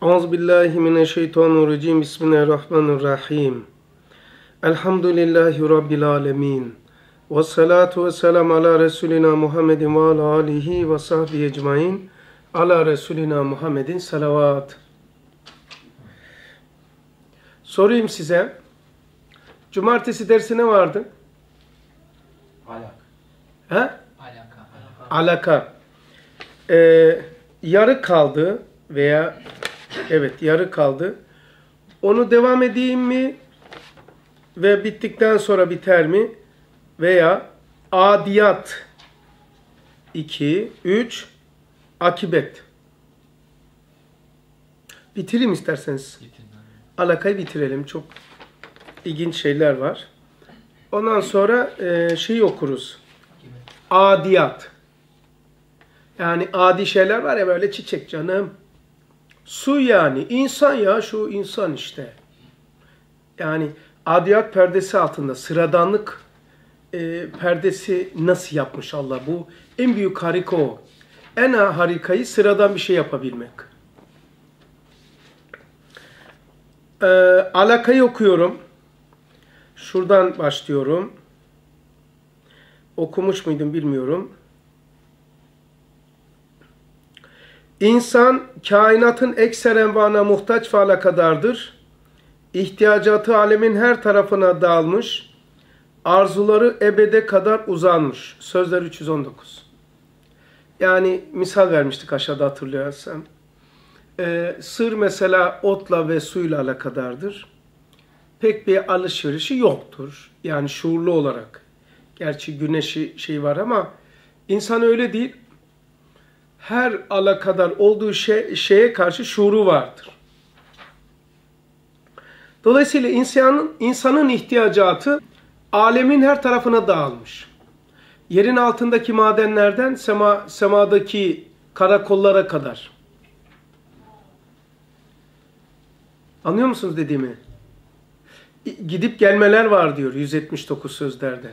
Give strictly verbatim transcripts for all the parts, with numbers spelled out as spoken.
Euzubillahimineşşeytanirracim. Bismillahirrahmanirrahim. Elhamdülillahi Rabbil alemin. Ve salatu ve selam ala Resulina Muhammedin ve ala alihi ve sahbihi ecmain. Ala Resulina Muhammedin salavat. Sorayım size. Cumartesi dersi ne vardı? Alaka. He? Alaka. Alaka. Ee, yarı kaldı veya evet yarı kaldı. Onu devam edeyim mi ve bittikten sonra biter mi? Veya adiyat iki, üç, akibet. Bitireyim isterseniz. Alakayı bitirelim. Çok ilginç şeyler var. Ondan sonra e, şeyi okuruz. Adiyat. Yani adi şeyler var ya, böyle çiçek canım. Su yani. İnsan ya, şu insan işte. Yani adiyat perdesi altında sıradanlık e, perdesi nasıl yapmış Allah? Bu en büyük harika o. En harikayı sıradan bir şey yapabilmek. E, alakayı okuyorum. Şuradan başlıyorum. Okumuş muydum bilmiyorum. İnsan kainatın ekser envana muhtaç ve alakadardır. İhtiyacatı alemin her tarafına dağılmış. Arzuları ebede kadar uzanmış. Sözler üç yüz on dokuz. Yani misal vermiştik aşağıda, hatırlıyorsam. Ee, sır mesela otla ve suyla alakadardır. Pek bir alışverişi yoktur. Yani şuurlu olarak. Gerçi güneşi şey var ama insan öyle değil. Her alakadar olduğu şey, şeye karşı şuuru vardır. Dolayısıyla insanın, insanın ihtiyacatı alemin her tarafına dağılmış. Yerin altındaki madenlerden sema, semadaki karakollara kadar. Anlıyor musunuz dediğimi? Gidip gelmeler var diyor yüz yetmiş dokuz sözlerde.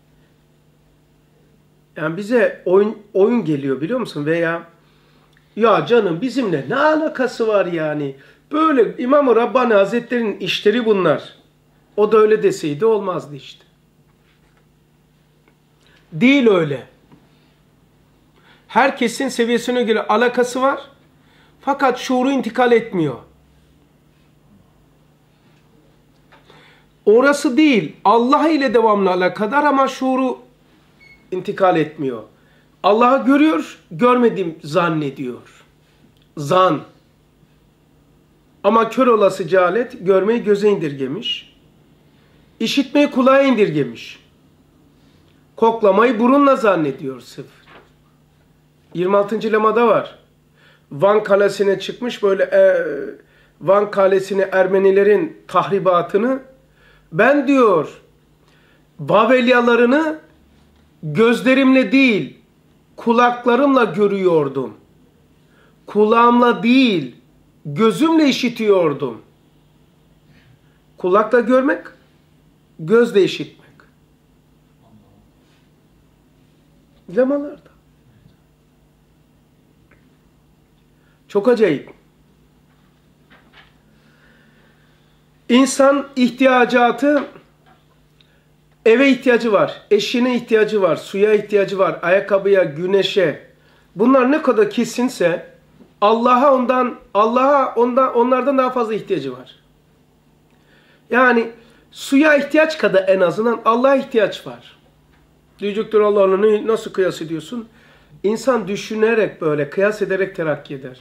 Yani bize oyun, oyun geliyor biliyor musun? Veya ya canım bizimle ne alakası var yani? Böyle İmam-ı Rabbani Hazretleri'nin işleri bunlar. O da öyle deseydi olmazdı işte. Değil öyle. Herkesin seviyesine göre alakası var. Fakat şuuru intikal etmiyor. Orası değil. Allah ile devamlı alakadar ama şuuru intikal etmiyor. Allah'ı görüyor, görmediğim zannediyor. Zan. Ama kör olası cehalet görmeyi göze indirgemiş. İşitmeyi kulağa indirgemiş. Koklamayı burunla zannediyor sırf. yirmi altıncı lemada var. Van Kalesi'ne çıkmış, böyle e, Van Kalesi'ne Ermenilerin tahribatını, ben diyor Bavelyalarını gözlerimle değil kulaklarımla görüyordum. Kulağımla değil gözümle işitiyordum. Kulakla görmek, gözle işitmek. Lemalarda. Çok acayip. İnsan ihtiyacatı, eve ihtiyacı var, eşine ihtiyacı var, suya ihtiyacı var, ayakkabıya, güneşe. Bunlar ne kadar kesinse Allah'a ondan Allah'a ondan onlardan daha fazla ihtiyacı var. Yani suya ihtiyaç kadar en azından Allah'a ihtiyaç var. Diyecektir Allah'la nasıl kıyas ediyorsun? İnsan düşünerek, böyle kıyas ederek terakki eder.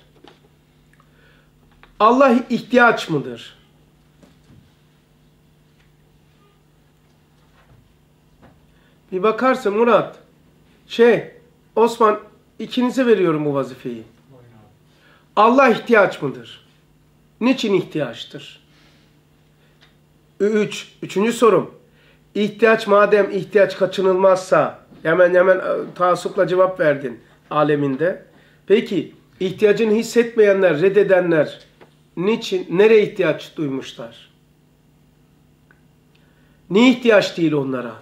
Allah ihtiyaç mıdır? Bir bakarsın Murat, şey, Osman, ikinize veriyorum bu vazifeyi. Allah ihtiyaç mıdır? Niçin ihtiyaçtır? Üç, üçüncü sorum. İhtiyaç madem ihtiyaç kaçınılmazsa, hemen hemen taassupla cevap verdin aleminde. Peki, ihtiyacını hissetmeyenler, reddedenler, niçin, nereye ihtiyaç duymuşlar? Niye ihtiyaç değil onlara?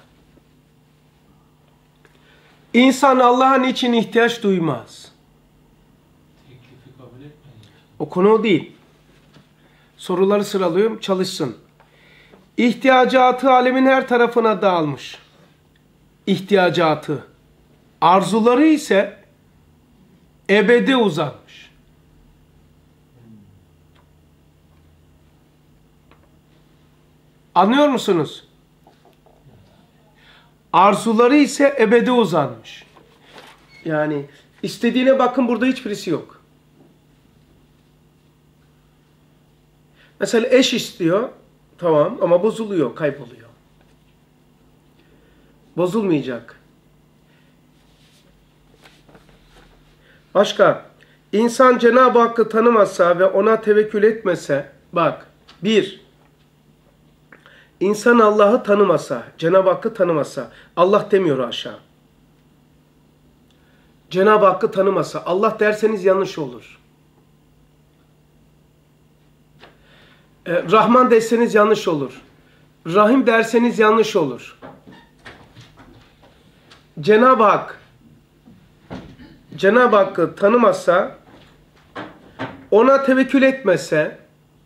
İnsan Allah'a niçin ihtiyaç duymaz? O konu o değil. Soruları sıralıyorum, çalışsın. İhtiyacatı alemin her tarafına dağılmış. İhtiyacatı. Arzuları ise ebede uzanmış. Anlıyor musunuz? Arzuları ise ebede uzanmış. Yani istediğine bakın, burada hiçbirisi yok. Mesela eş istiyor, tamam, ama bozuluyor, kayboluyor. Bozulmayacak. Başka, insan Cenab-ı Hakk'ı tanımazsa ve ona tevekkül etmese, bak, bir, insan Allah'ı tanımasa, Cenab-ı Hakk'ı tanımasa, Allah demiyor aşağı. Cenab-ı Hakk'ı tanımasa, Allah derseniz yanlış olur. Ee, Rahman derseniz yanlış olur. Rahim derseniz yanlış olur. Cenab-ı Hak, Cenab-ı Hakk'ı tanımazsa, ona tevekkül etmese,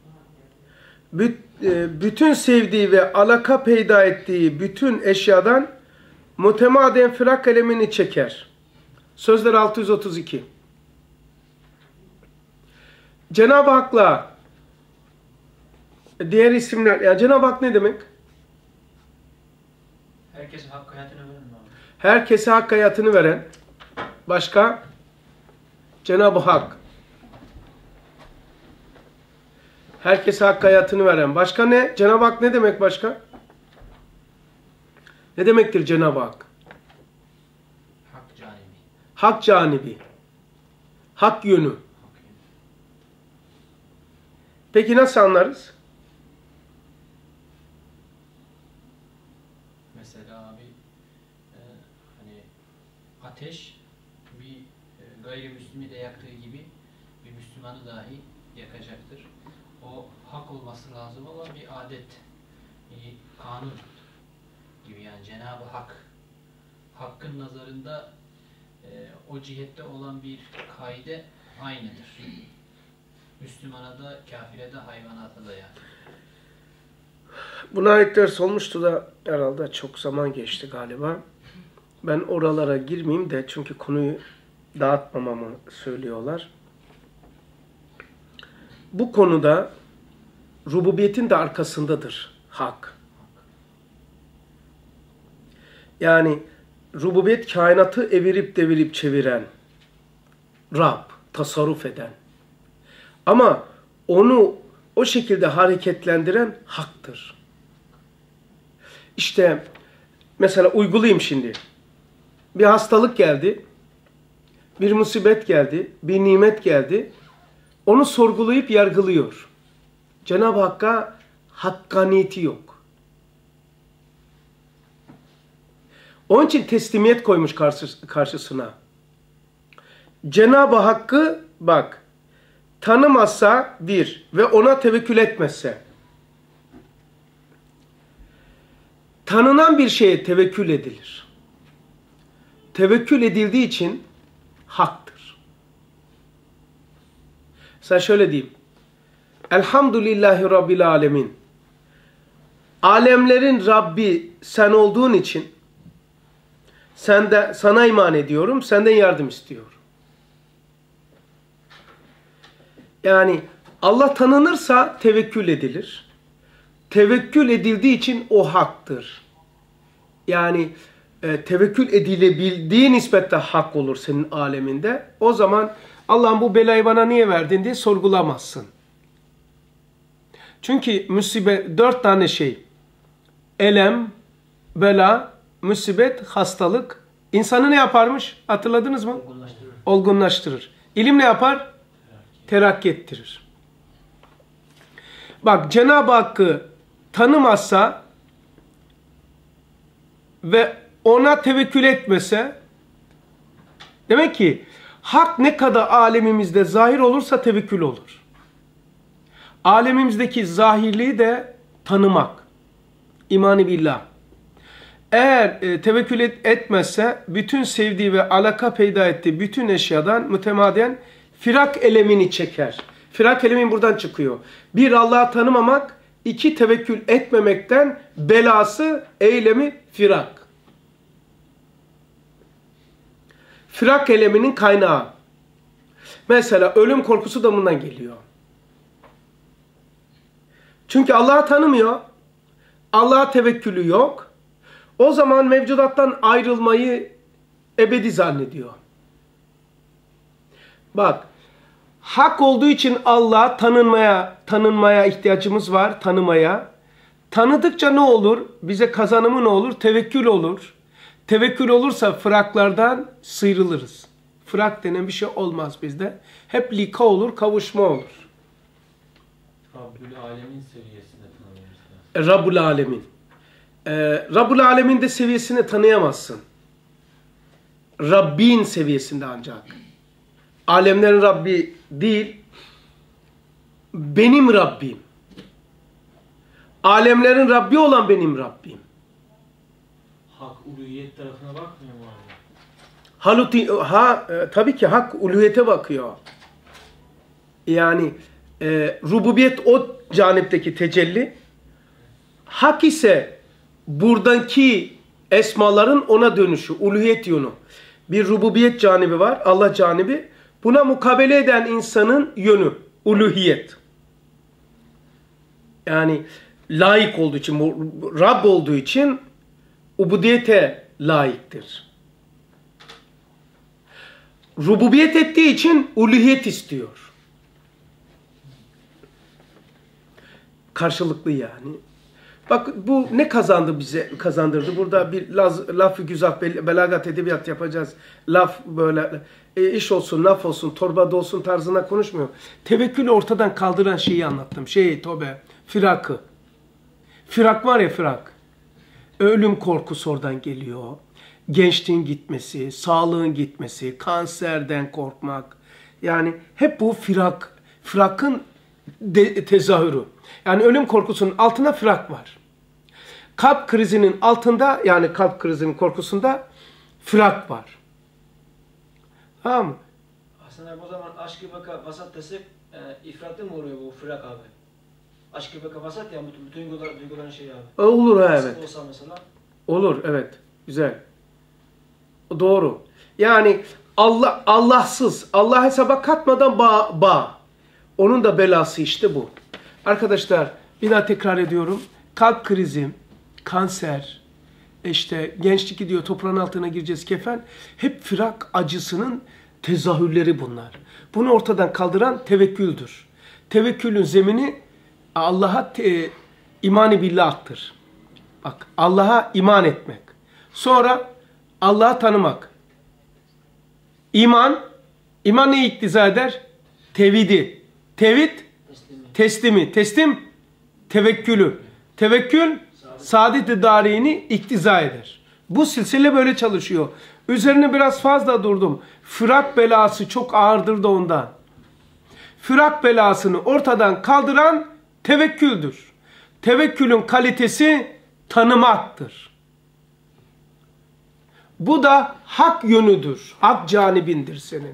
bütün sevdiği ve alaka peyda ettiği bütün eşyadan mütemadiyen firak elemini çeker. Sözler altı yüz otuz iki. Cenab-ı Hak'la diğer isimler, ya Cenab-ı Hak ne demek? Herkese hak hayatını veren mi abi? Herkese hak hayatını veren. Başka? Cenab-ı Hak. Herkese hak hayatını veren. Başka ne? Cenab-ı Hak ne demek başka? Ne demektir Cenab-ı Hak? Hak canibi. Hak canibi. Hak yönü. Hak. Peki nasıl anlarız? Mesela abi e, hani ateş bir e, gayrimüslimi de yaktığı gibi bir Müslümanı dahi yakacaktır. O hak olması lazım ama bir adet, bir kanun gibi, yani Cenab-ı Hak. Hakkın nazarında e, o cihette olan bir kaide aynıdır. Müslümana da, kafire de, hayvanata da yani. Buna ait ders olmuştu da herhalde çok zaman geçti galiba. Ben oralara girmeyeyim de çünkü konuyu dağıtmamamı söylüyorlar. Bu konuda rububiyetin de arkasındadır hak. Yani rububiyet kainatı evirip devirip çeviren, Rab, tasarruf eden. Ama onu o şekilde hareketlendiren haktır. İşte mesela uygulayayım şimdi. Bir hastalık geldi, bir musibet geldi, bir nimet geldi. Onu sorgulayıp yargılıyor. Cenab-ı Hakk'a hakkaniyeti yok. Onun için teslimiyet koymuş karşısına. Cenab-ı Hakk'ı bak, tanımazsa bir ve ona tevekkül etmezse, tanınan bir şeye tevekkül edilir. Tevekkül edildiği için haktır. Mesela şöyle diyeyim. Elhamdülillahi Rabbil Alemin. Alemlerin Rabbi sen olduğun için sen de, sana iman ediyorum, senden yardım istiyorum. Yani Allah tanınırsa tevekkül edilir. Tevekkül edildiği için o haktır. Yani e, tevekkül edilebildiği nispette hak olur senin aleminde. O zaman Allah'ım bu belayı bana niye verdin diye sorgulamazsın. Çünkü musibet dört tane şey. Elem, bela, musibet, hastalık. İnsanı ne yaparmış? Hatırladınız mı? Olgunlaştırır. Olgunlaştırır. İlim ne yapar? Terakki ettirir. Bak Cenab-ı Hakk'ı tanımazsa ve ona tevekkül etmese, demek ki hak ne kadar alemimizde zahir olursa tevekkül olur. Alemimizdeki zahirliği de tanımak. İmanı billah. Eğer e, tevekkül et, etmezse bütün sevdiği ve alaka peyda ettiği bütün eşyadan mütemadiyen firak elemini çeker. Firak kelimin buradan çıkıyor. Bir, Allah'ı tanımamak. İki, tevekkül etmemekten belası, eylemi firak. Firak keliminin kaynağı. Mesela ölüm korkusu da bundan geliyor. Çünkü Allah'ı tanımıyor. Allah'a tevekkülü yok. O zaman mevcudattan ayrılmayı ebedi zannediyor. Bak, hak olduğu için Allah tanınmaya, tanınmaya ihtiyacımız var, tanımaya. Tanıdıkça ne olur? Bize kazanımı ne olur? Tevekkül olur. Tevekkül olursa fıraklardan sıyrılırız. Fırak denen bir şey olmaz bizde. Hep lika olur, kavuşma olur. Rabbül Alemin seviyesinde tanımamız lazım. Rabbul Alemin. Ee, Rabbul Alemin de seviyesini tanıyamazsın. Rabbin seviyesinde ancak. Alemlerin Rabbi değil, benim Rabbim. Alemlerin Rabbi olan benim Rabbim. Hak, uluhiyet tarafına bakmıyor mu abi? Haluti, ha, e, tabii ki hak uluhiyete bakıyor. Yani e, rububiyet o canipteki tecelli. Hak ise buradaki esmaların ona dönüşü, uluhiyet yönü. Bir rububiyet canibi var, Allah canibi. Buna mukabele eden insanın yönü, uluhiyet. Yani layık olduğu için, Rab olduğu için ubudiyete layıktır. Rububiyet ettiği için uluhiyet istiyor. Karşılıklı yani. Bak bu ne kazandı bize, kazandırdı. Burada bir laz, laf-ı güzaf, belagat edebiyat yapacağız. Laf böyle e, iş olsun, laf olsun, torbada olsun tarzına konuşmuyor. Tevekkülü ortadan kaldıran şeyi anlattım. Şey, tövbe, firakı. Firak var ya, firak. Ölüm korkusu oradan geliyor. Gençliğin gitmesi, sağlığın gitmesi, kanserden korkmak. Yani hep bu firak, firakın de, tezahürü. Yani ölüm korkusunun altında firak var. Kalp krizinin altında, yani kalp krizinin korkusunda firak var. Tamam mı? Hasan abi, o zaman aşk-ı beka vasat desek e, ifratı mı oluyor bu firak abi? Aşk-ı beka vasat ya, bütün duygular, duyguların şeyi abi. Olur ha, Nasıl evet. olsa mesela. Olur, evet. Güzel. Doğru. Yani Allah Allahsız, Allah hesaba katmadan bağ, bağ. Onun da belası işte bu. Arkadaşlar bir daha tekrar ediyorum. Kalp krizi, kanser, işte gençlik gidiyor, toprağın altına gireceğiz, kefen. Hep firak acısının tezahürleri bunlar. Bunu ortadan kaldıran tevekküldür. Tevekkülün zemini Allah'a te, iman-ı billah'tır. Bak, Allah'a iman etmek. Sonra Allah'ı tanımak. İman, iman neyi iktiza eder? Tevhidi. Tevhid, teslimi. Teslim, tevekkülü. Tevekkül, saadet-i darini iktiza eder. Bu silsile böyle çalışıyor. Üzerine biraz fazla durdum. Firak belası çok ağırdır da ondan. Firak belasını ortadan kaldıran tevekküldür. Tevekkülün kalitesi tanımaktır. Bu da hak yönüdür. Hak canibindir senin.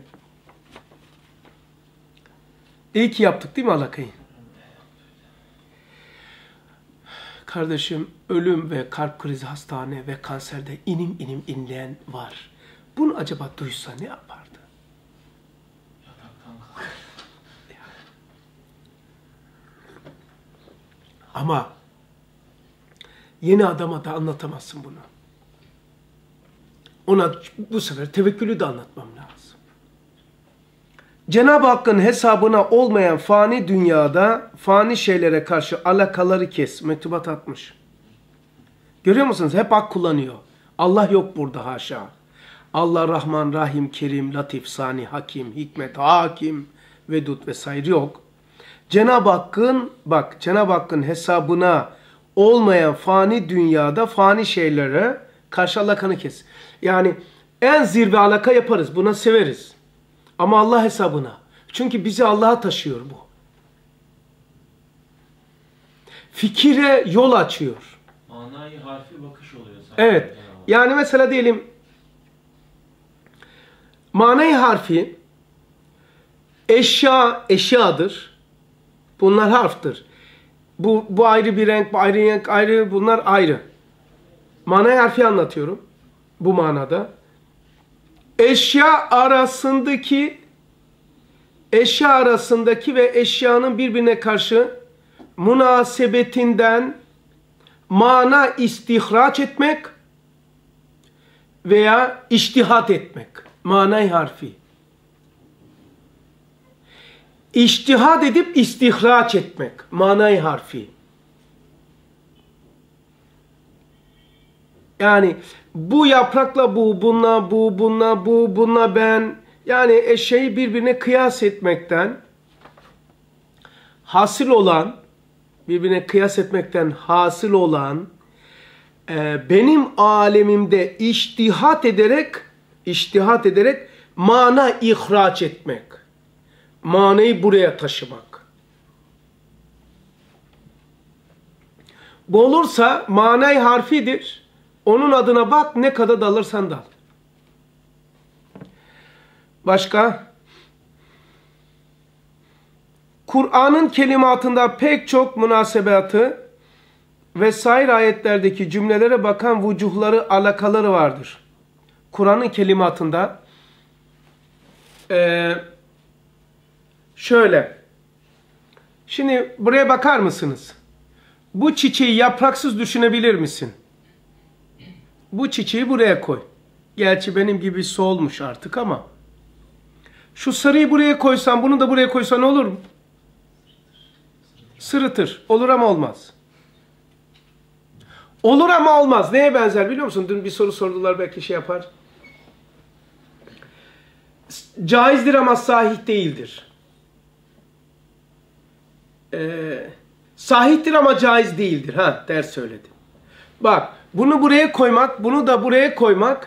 İyi ki yaptık değil mi alakayı? Kardeşim, ölüm ve kalp krizi, hastane ve kanserde inim inim inleyen var. Bunu acaba duysa ne yapardı? Ama yeni adama da anlatamazsın bunu. Ona bu sefer tevekkülü de anlatmam lazım. Cenab-ı Hakk'ın hesabına olmayan fani dünyada fani şeylere karşı alakaları kes. Mektubat atmış. Görüyor musunuz? Hep hak kullanıyor. Allah yok burada, haşa. Allah Rahman, Rahim, Kerim, Latif, Sani, Hakim, Hikmet, Hakim, Vedud vesaire yok. Cenab-ı Hakk'ın, bak Cenab-ı Hakk'ın hesabına olmayan fani dünyada fani şeylere karşı alakanı kes. Yani en zirve alaka yaparız. Buna severiz. Ama Allah hesabına. Çünkü bizi Allah'a taşıyor bu. Fikire yol açıyor. Manayı harfi bakış oluyor. Evet. Yani mesela diyelim manayı harfi eşya eşyadır. Bunlar harftir. Bu, bu ayrı bir renk, bu ayrı renk, ayrı, bunlar ayrı. Manayı harfi anlatıyorum. Bu manada. Eşya arasındaki eşya arasındaki ve eşyanın birbirine karşı münasebetinden mana istihraç etmek veya içtihat etmek. Manay harfi. İçtihat edip istihraç etmek. Manay harfi. Yani bu yaprakla bu, bununla bu, bununla bu, bununla ben. Yani eşeği birbirine kıyas etmekten hasıl olan, birbirine kıyas etmekten hasıl olan e, benim alemimde içtihat ederek, içtihat ederek mana ihraç etmek. Manayı buraya taşımak. Bu olursa manay harfidir. Onun adına bak, ne kadar dalırsan dal. Başka? Kur'an'ın kelimatında pek çok münasebatı ve sair ayetlerdeki cümlelere bakan vücuhları, alakaları vardır. Kur'an'ın kelimatında e, şöyle, şimdi buraya bakar mısınız? Bu çiçeği yapraksız düşünebilir misin? Bu çiçeği buraya koy. Gerçi benim gibi solmuş artık ama şu sarıyı buraya koysan, bunu da buraya koysan olur mu? Sırıtır. Olur ama olmaz. Olur ama olmaz. Neye benzer biliyor musun? Dün bir soru sordular, belki şey yapar. Caizdir ama sahih değildir. Ee, sahihtir ama caiz değildir. Ha, ders söyledim. Bak, bunu buraya koymak, bunu da buraya koymak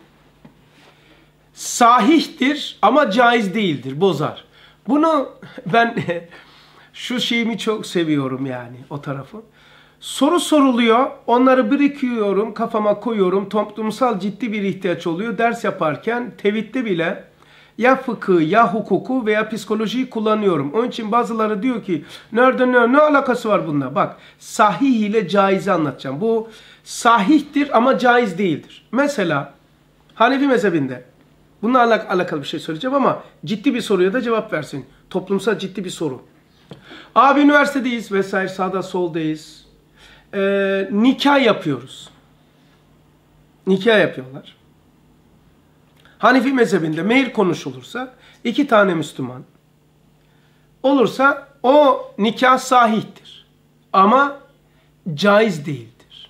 sahihtir ama caiz değildir. Bozar. Bunu ben şu şeyimi çok seviyorum yani, o tarafı. Soru soruluyor, onları birikiyorum, kafama koyuyorum. Toplumsal ciddi bir ihtiyaç oluyor. Ders yaparken tevhidde bile ya fıkıh, ya hukuku veya psikolojiyi kullanıyorum. Onun için bazıları diyor ki, nerede ne, ne alakası var bununla? Bak, sahih ile caizi anlatacağım. Bu sahihtir ama caiz değildir. Mesela Hanefi mezhebinde, bununla alak alakalı bir şey söyleyeceğim ama ciddi bir soruya da cevap versin. Toplumsal ciddi bir soru. Abi üniversitedeyiz vesaire, sağda soldayız. Ee, nikah yapıyoruz. Nikah yapıyorlar. Hanefi mezhebinde mehir konuşulursa iki tane Müslüman olursa o nikah sahihtir. Ama caiz değildir.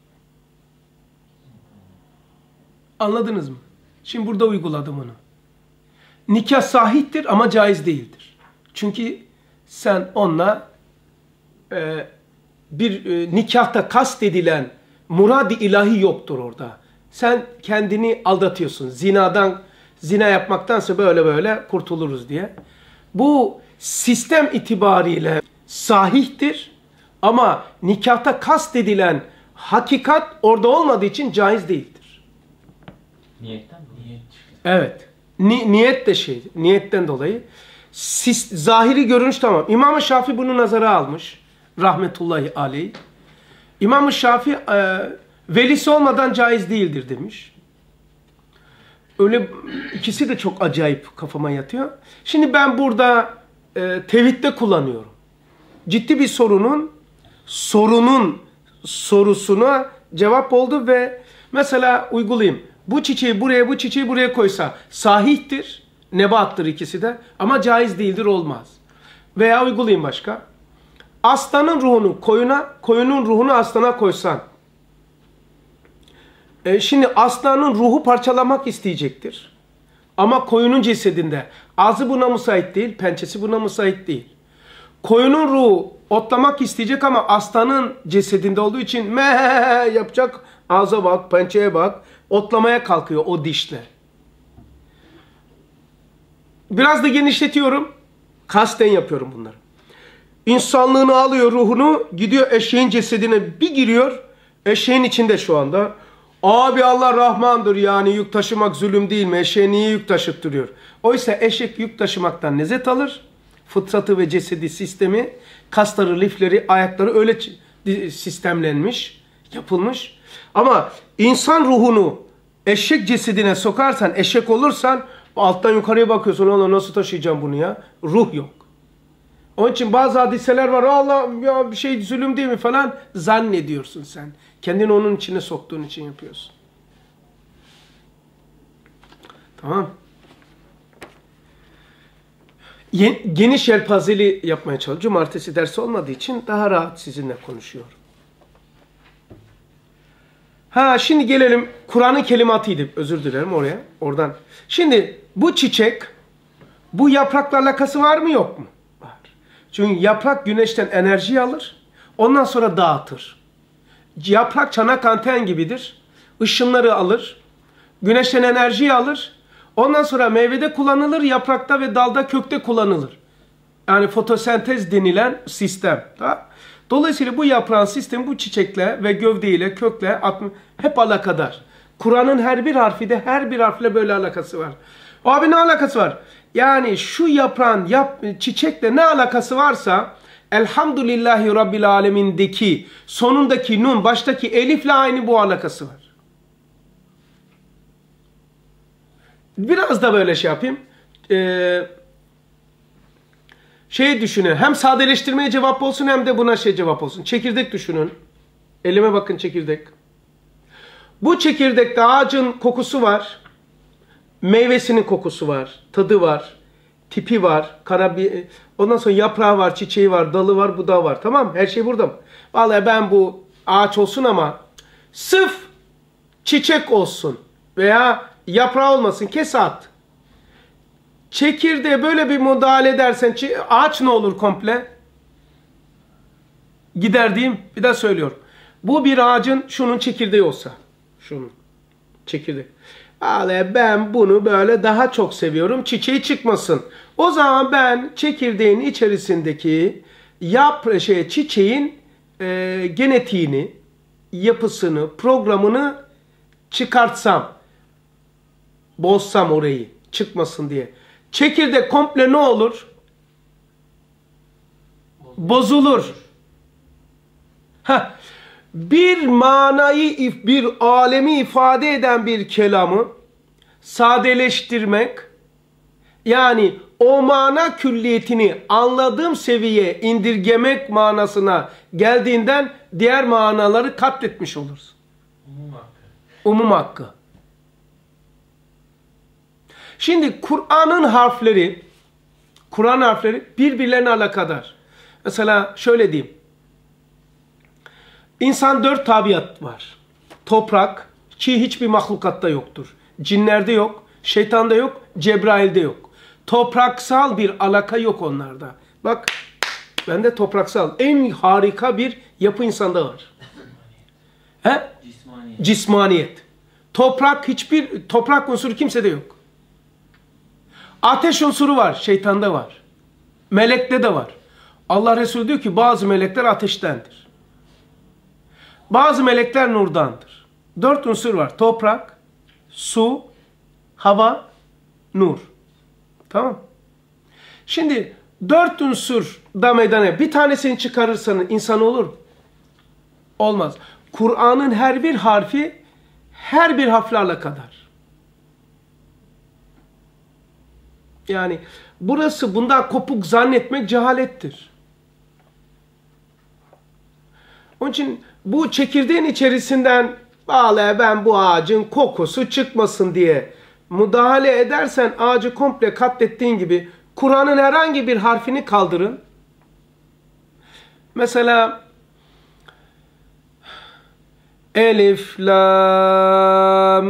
Anladınız mı? Şimdi burada uyguladım onu. Nikah sahihtir ama caiz değildir. Çünkü sen onunla e, bir e, nikahta kastedilen murad-ı ilahi yoktur orada. Sen kendini aldatıyorsun. Zinadan, zina yapmaktansa böyle böyle kurtuluruz diye. Bu sistem itibariyle sahihtir ama nikahta kastedilen hakikat orada olmadığı için caiz değildir. Niyetten mi? Niyet. Evet. Ni niyet de şey, niyetten dolayı. Sis, zahiri görünüş tamam. İmam-ı Şafii bunu nazara almış. Rahmetullahi aleyh. İmam-ı Şafii e, velisi olmadan caiz değildir demiş. Öyle ikisi de çok acayip kafama yatıyor. Şimdi ben burada e, tevhidde kullanıyorum. Ciddi bir sorunun sorunun sorusuna cevap oldu ve mesela uygulayayım. Bu çiçeği buraya, bu çiçeği buraya koysa sahihtir, nebattır ikisi de ama caiz değildir, olmaz. Veya uygulayayım başka. Aslanın ruhunu koyuna, koyunun ruhunu aslana koysan. E şimdi aslanın ruhu parçalamak isteyecektir. Ama koyunun cesedinde ağzı buna müsait değil, pençesi buna müsait değil. Koyunun ruhu otlamak isteyecek ama aslanın cesedinde olduğu için meee yapacak, ağza bak, pençeye bak, otlamaya kalkıyor o dişle. Biraz da genişletiyorum, kasten yapıyorum bunları. İnsanlığını alıyor, ruhunu, gidiyor eşeğin cesedine bir giriyor, eşeğin içinde şu anda. Abi Allah Rahmandır, yani yük taşımak zulüm değil mi? Eşeğe niye yük taşıttırıyor? Oysa eşek yük taşımaktan lezzet alır. Fıtratı ve cesedi sistemi, kasları, lifleri, ayakları öyle sistemlenmiş, yapılmış. Ama insan ruhunu eşek cesedine sokarsan, eşek olursan alttan yukarıya bakıyorsun. Allah nasıl taşıyacağım bunu ya? Ruh yok. Onun için bazı hadiseler var. Allah ya bir şey zulüm değil mi falan zannediyorsun sen. Kendini onun içine soktuğun için yapıyorsun. Tamam. Geniş yelpazeli yapmaya çalışıyorum. Cumartesi dersi olmadığı için daha rahat sizinle konuşuyorum. Ha şimdi gelelim Kur'an'ın kelimatıydı. Özür dilerim oraya. Oradan. Şimdi bu çiçek bu yaprakla alakası var mı yok mu? Var. Çünkü yaprak güneşten enerji alır. Ondan sonra dağıtır. Yaprak çanak anten gibidir. Işınları alır. Güneşten enerjiyi alır. Ondan sonra meyvede kullanılır. Yaprakta ve dalda, kökte kullanılır. Yani fotosentez denilen sistem. Tamam. Dolayısıyla bu yaprağın sistemi bu çiçekle ve gövdeyle, kökle hep alakadar. Kur'an'ın her bir harfi de her bir harfle böyle alakası var. O abi ne alakası var? Yani şu yaprağın yap, çiçekle ne alakası varsa Elhamdülillahi Rabbil Alemin'deki sonundaki nun, baştaki elifle aynı bu alakası var. Biraz da böyle şey yapayım. Ee, şey düşünün. Hem sadeleştirmeye cevap olsun hem de buna şey cevap olsun. Çekirdek düşünün. Elime bakın çekirdek. Bu çekirdekte ağacın kokusu var. Meyvesinin kokusu var. Tadı var. Tipi var. Karabi Ondan sonra yaprağı var, çiçeği var, dalı var, budağı var. Tamam, her şey burada mı? Vallahi ben bu ağaç olsun ama sırf çiçek olsun veya yaprağı olmasın, kes at. Çekirdeğe böyle bir müdahale edersen ağaç ne olur komple? Gider diyeyim. Bir daha söylüyorum. Bu bir ağacın şunun çekirdeği olsa. Şunun çekirdeği. Vallahi ben bunu böyle daha çok seviyorum. Çiçeği çıkmasın. O zaman ben çekirdeğin içerisindeki yap şey çiçeğin e, genetiğini, yapısını, programını çıkartsam, bozsam orayı çıkmasın diye. Çekirdek komple ne olur? Bozulur. Heh. Bir manayı, bir alemi ifade eden bir kelamı sadeleştirmek, yani o mana külliyetini anladığım seviyeye indirgemek manasına geldiğinden diğer manaları katletmiş oluruz. Umum hakkı. Umum hakkı. Şimdi Kur'an'ın harfleri, Kur'an harfleri birbirlerine alakadar. Mesela şöyle diyeyim. İnsan dört tabiat var. Toprak, ki hiçbir mahlukatta yoktur. Cinlerde yok, şeytanda yok, Cebrail'de yok. Topraksal bir alaka yok onlarda. Bak, bende topraksal, en harika bir yapı insanda var. He? Cismaniyet. Cismaniyet. Toprak, hiçbir toprak unsuru kimsede yok. Ateş unsuru var, şeytanda var. Melekte de var. Allah Resulü diyor ki bazı melekler ateştendir. Bazı melekler nurdandır. Dört unsur var. Toprak, su, hava, nur. Tamam. Şimdi dört unsur da meydana bir tanesini çıkarırsanız insan olur mu? Olmaz. Kur'an'ın her bir harfi her bir harfle alakadar. Yani burası bundan kopuk zannetmek cehalettir. Onun için bu çekirdeğin içerisinden vallahi ben bu ağacın kokusu çıkmasın diye müdahale edersen ağacı komple katlettiğin gibi Kur'an'ın herhangi bir harfini kaldırın. Mesela Elif, Lam,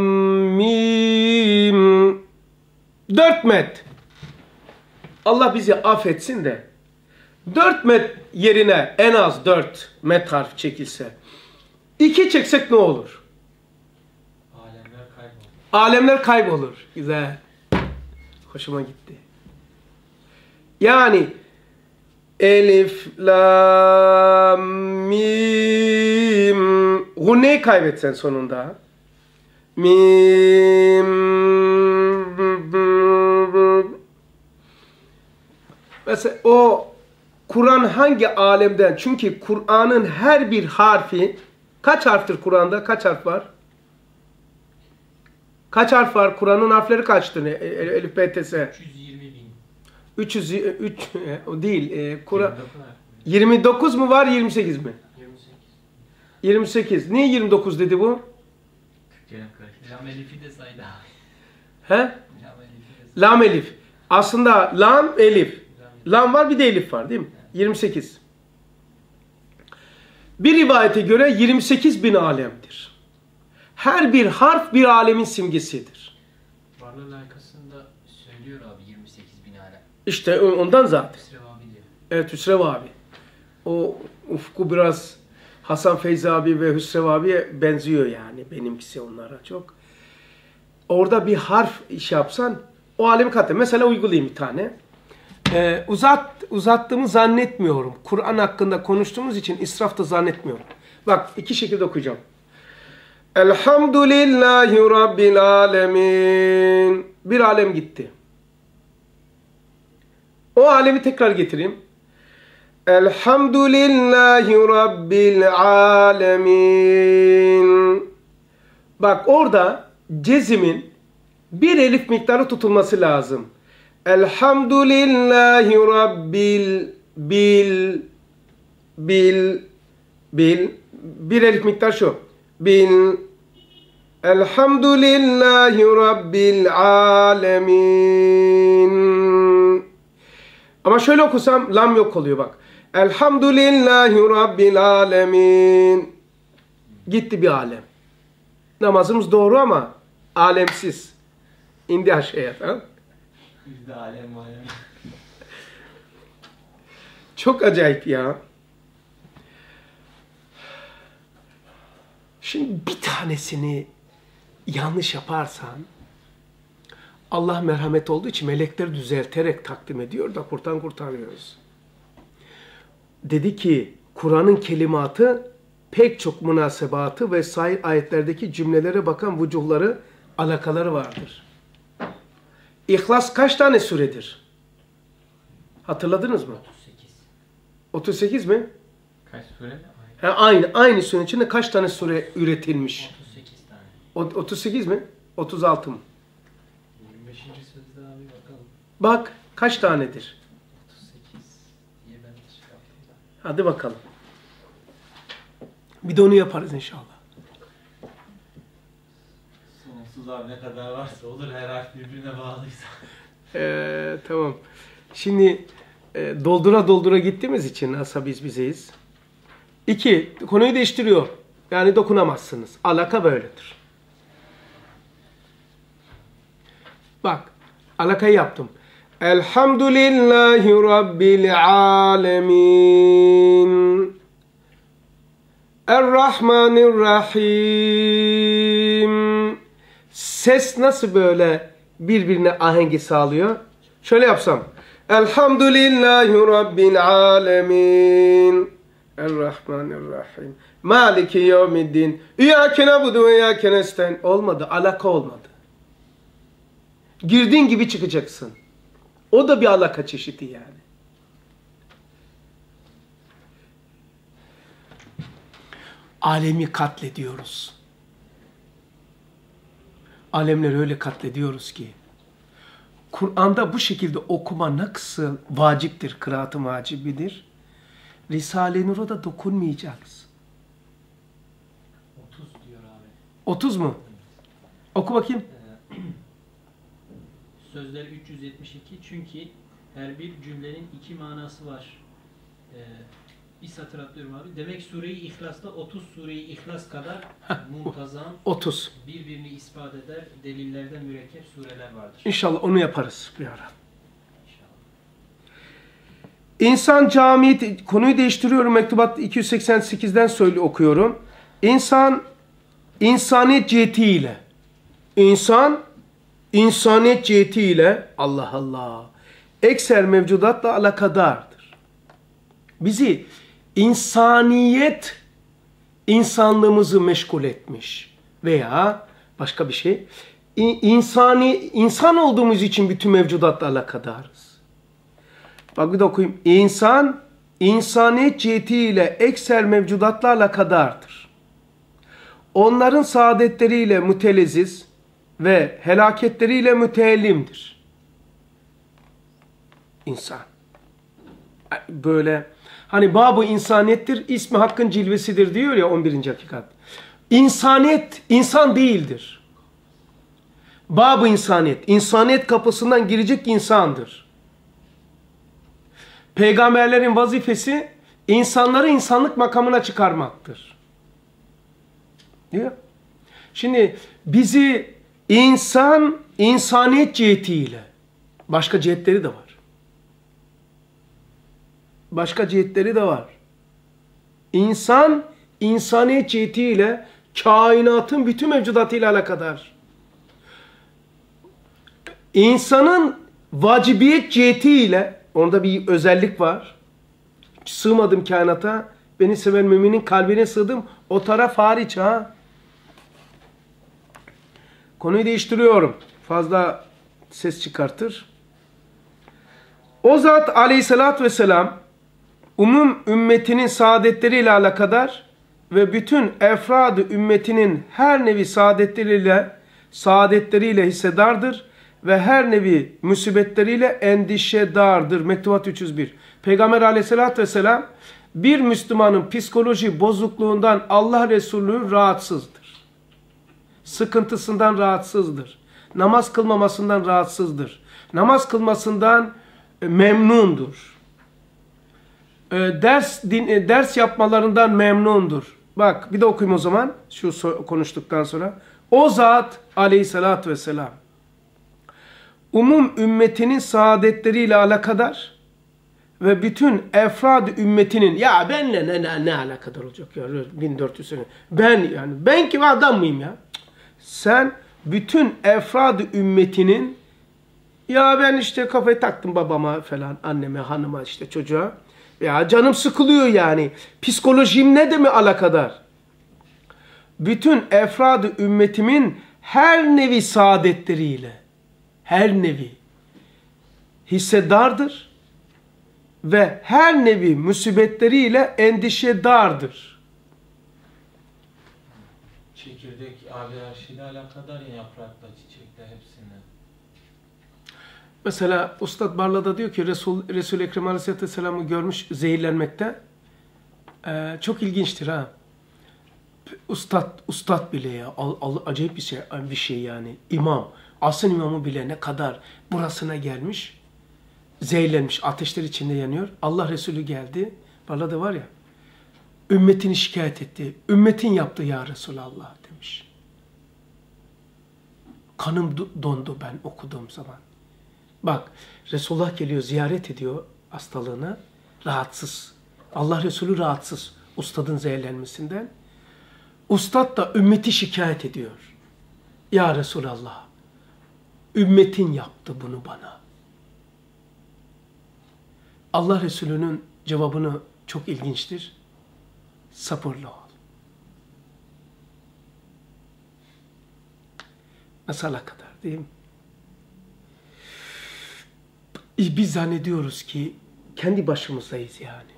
Mim dört met. Allah bizi affetsin de dört met yerine en az dört met harf çekilse iki çeksek ne olur? Alemler kaybolur. Alemler kaybolur. Güzel. Hoşuma gitti. Yani Elif, Lam, Mim. Gunneyi kaybetsen sonunda. Mim. mesela o Kur'an hangi alemden? Çünkü Kur'an'ın her bir harfi, kaç harftir Kur'an'da? Kaç harf var? Kaç harf var? Kur'an'ın harfleri kaçtır? E, e, Elif, B, T, S. üç yüz yirmi bin. üç yüz üç o değil. E, Kur'an yirmi dokuz. yirmi dokuz mu var, yirmi sekiz mi? yirmi sekiz. yirmi sekiz. Niye yirmi dokuz dedi bu? Lam Elif'i de saydı abi. He? Lam Elif'i de saydı. Lam Elif. Aslında lam elif. Lam var, bir de elif var değil mi? yirmi sekiz. Bir rivayete göre yirmi sekiz bin alemdir. Her bir harf bir alemin simgesidir. Varlığı layıkasında söylüyor abi yirmi sekiz bin alem. İşte ondan zaten. Hüsrev abi diyor. Evet, Hüsrev abi. O ufku biraz Hasan Feyzi abi ve Hüsrev abiye benziyor yani. Benimkisi onlara çok. Orada bir harf iş yapsan o alemi katlar. Mesela uygulayayım bir tane. Ee, uzat, uzattığımı zannetmiyorum. Kur'an hakkında konuştuğumuz için israf da zannetmiyorum. Bak iki şekilde okuyacağım. Elhamdülillahi Rabbil alemin. Bir alem gitti. O alemi tekrar getireyim. Elhamdülillahi Rabbil alemin. Bak orada cezimin bir elif miktarı tutulması lazım. Elhamdülillahi Rabbil bil bil bil bir elif miktar şu. Bil Elhamdülillahi Rabbil alemin. Ama şöyle okusam lam yok oluyor bak. Elhamdülillahi Rabbil alemin. Gitti bir alem. Namazımız doğru ama alemsiz. İndi aşağıya, tamam. Bizde alem var ya. Çok acayip ya. Şimdi bir tanesini yanlış yaparsan Allah merhamet olduğu için melekleri düzelterek takdim ediyor da kurtan kurtarıyoruz. Dedi ki Kur'an'ın kelimatı pek çok münasebatı ve sair ayetlerdeki cümlelere bakan vücuhları, alakaları vardır. İhlas kaç tane suredir? Hatırladınız mı? otuz sekiz. otuz sekiz mi? Kaç sure? Ha, aynı. Aynı sürenin içinde kaç tane sure üretilmiş? otuz sekiz tane. O, otuz sekiz mi? otuz altı mı? yirmi beşinci sözde abi bakalım. Bak kaç tanedir? otuz sekiz diye ben de şey yaptım da. Hadi bakalım. Bir de onu yaparız inşallah. Sonsuz abi ne kadar varsa olur, her harf birbirine bağlıysa. Ee, tamam. Şimdi e, doldura doldura gittiğimiz için aslında biz bizeyiz. İki, konuyu değiştiriyor. Yani dokunamazsınız. Alaka böyledir. Bak, alakayı yaptım. Elhamdülillahi Rabbil alemin. Errahmanirrahim. Ses nasıl böyle birbirine ahengi sağlıyor? Şöyle yapsam. Elhamdülillahi Rabbil alemin. Errahmanirrahim. Maliki yevmiddin. İyyâke na'budu ve iyyâke nestaîn. Olmadı. Alaka olmadı. Girdiğin gibi çıkacaksın. O da bir alaka çeşidi yani. Alemi katlediyoruz. Alemleri öyle katlediyoruz ki. Kur'an'da bu şekilde okuma nasıl vaciptir, kıraat-ı vacibidir. Risale-i Nur'a da dokunmayacağız. otuz diyor abi. otuz mu? Oku bakayım. Ee, Sözler üç yüz yetmiş iki. Çünkü her bir cümlenin iki manası var. Ee, bir satır atlıyorum abi. Demek Sure-i İhlas'ta otuz Sure-i İhlas kadar muntazam, otuz. birbirini ispat eder, delillerden mürekkep sureler vardır. İnşallah onu yaparız bir ara. İnşallah. İnsan cami, konuyu değiştiriyorum. Mektubat iki yüz seksen sekizden söyle okuyorum. İnsan, insaniyet cihetiyle. İnsan, insaniyet cihetiyle. Allah Allah. Ekser mevcudatla alakadardır. Bizi insaniyet, insanlığımızı meşgul etmiş. Veya başka bir şey. İnsani, insan olduğumuz için bütün mevcudatla alakadarız. Bak bir de okuyayım. İnsan, insaniyet cihetiyle ekser mevcudatlarla kadardır. Onların saadetleriyle müteleziz ve helaketleriyle müteellimdir. İnsan. Böyle hani Bab-ı insaniyettir, ismi hakkın cilvesidir diyor ya on birinci hakikat. İnsaniyet, insan değildir. Bab-ı insaniyet, insaniyet kapısından girecek insandır. Peygamberlerin vazifesi insanları insanlık makamına çıkarmaktır. Diyor. Şimdi bizi insan, insaniyet cihetiyle, başka cihetleri de var. Başka cihetleri de var. İnsan, insaniyet cihetiyle kainatın bütün mevcudatıyla alakadar. İnsanın vacibiyet cihetiyle, onda bir özellik var. Sığmadım kainata, beni seven müminin kalbine sığdım, o taraf hariç ha. Konuyu değiştiriyorum. Fazla ses çıkartır. O zat aleyhissalatü vesselam umum ümmetinin saadetleriyle alakadar ve bütün efrad-ı ümmetinin her nevi saadetleriyle saadetleriyle hissedardır ve her nevi musibetleriyle endişedardır. Mektubat üç yüz bir. Peygamber aleyhissalatü vesselam bir Müslümanın psikoloji bozukluğundan Allah Resulü rahatsızdır. Sıkıntısından rahatsızdır. Namaz kılmamasından rahatsızdır. Namaz kılmasından memnundur. Ders din, ders yapmalarından memnundur. Bak bir de okuyayım o zaman şu konuştuktan sonra. O zat aleyhissalatü vesselam umum ümmetinin saadetleriyle alakadar ve bütün efrad ümmetinin ya benle ne, ne, ne alakadar olacak ya bin dört yüz sene. Ben yani ben kim adam mıyım ya? Sen bütün efrad ümmetinin ya ben işte kafayı taktım babama falan anneme hanıma işte çocuğa. Ya canım sıkılıyor yani. Psikolojim ne de mi alakadar? Bütün efrad-ı ümmetimin her nevi saadetleriyle, her nevi hissedardır ve her nevi musibetleriyle endişedardır. Çekirdek abi her şeyle alakadar ya, yaprakla, çiçekle, hepsinden. Mesela Ustad Barla'da diyor ki Resul, Resul-i Ekrem Aleyhisselatü Vesselam'ı görmüş zehirlenmekte. Ee, çok ilginçtir ha. Ustad, ustad bile ya. Al, al, acayip bir şey, bir şey yani. İmam. Asıl imamı bile ne kadar burasına gelmiş. Zehirlenmiş. Ateşler içinde yanıyor. Allah Resulü geldi. Barla'da var ya. Ümmetini şikayet etti. Ümmetin yaptı ya Resulallah demiş. Kanım dondu ben okuduğum zaman. Bak Resulullah geliyor ziyaret ediyor hastalığını. Rahatsız. Allah Resulü rahatsız. Ustadın zehirlenmesinden. Ustad da ümmeti şikayet ediyor. Ya Resulallah. Ümmetin yaptı bunu bana. Allah Resulü'nün cevabını çok ilginçtir. Sabırlı ol. Nasıl kadar değil mi? Biz zannediyoruz ki kendi başımızdayız yani.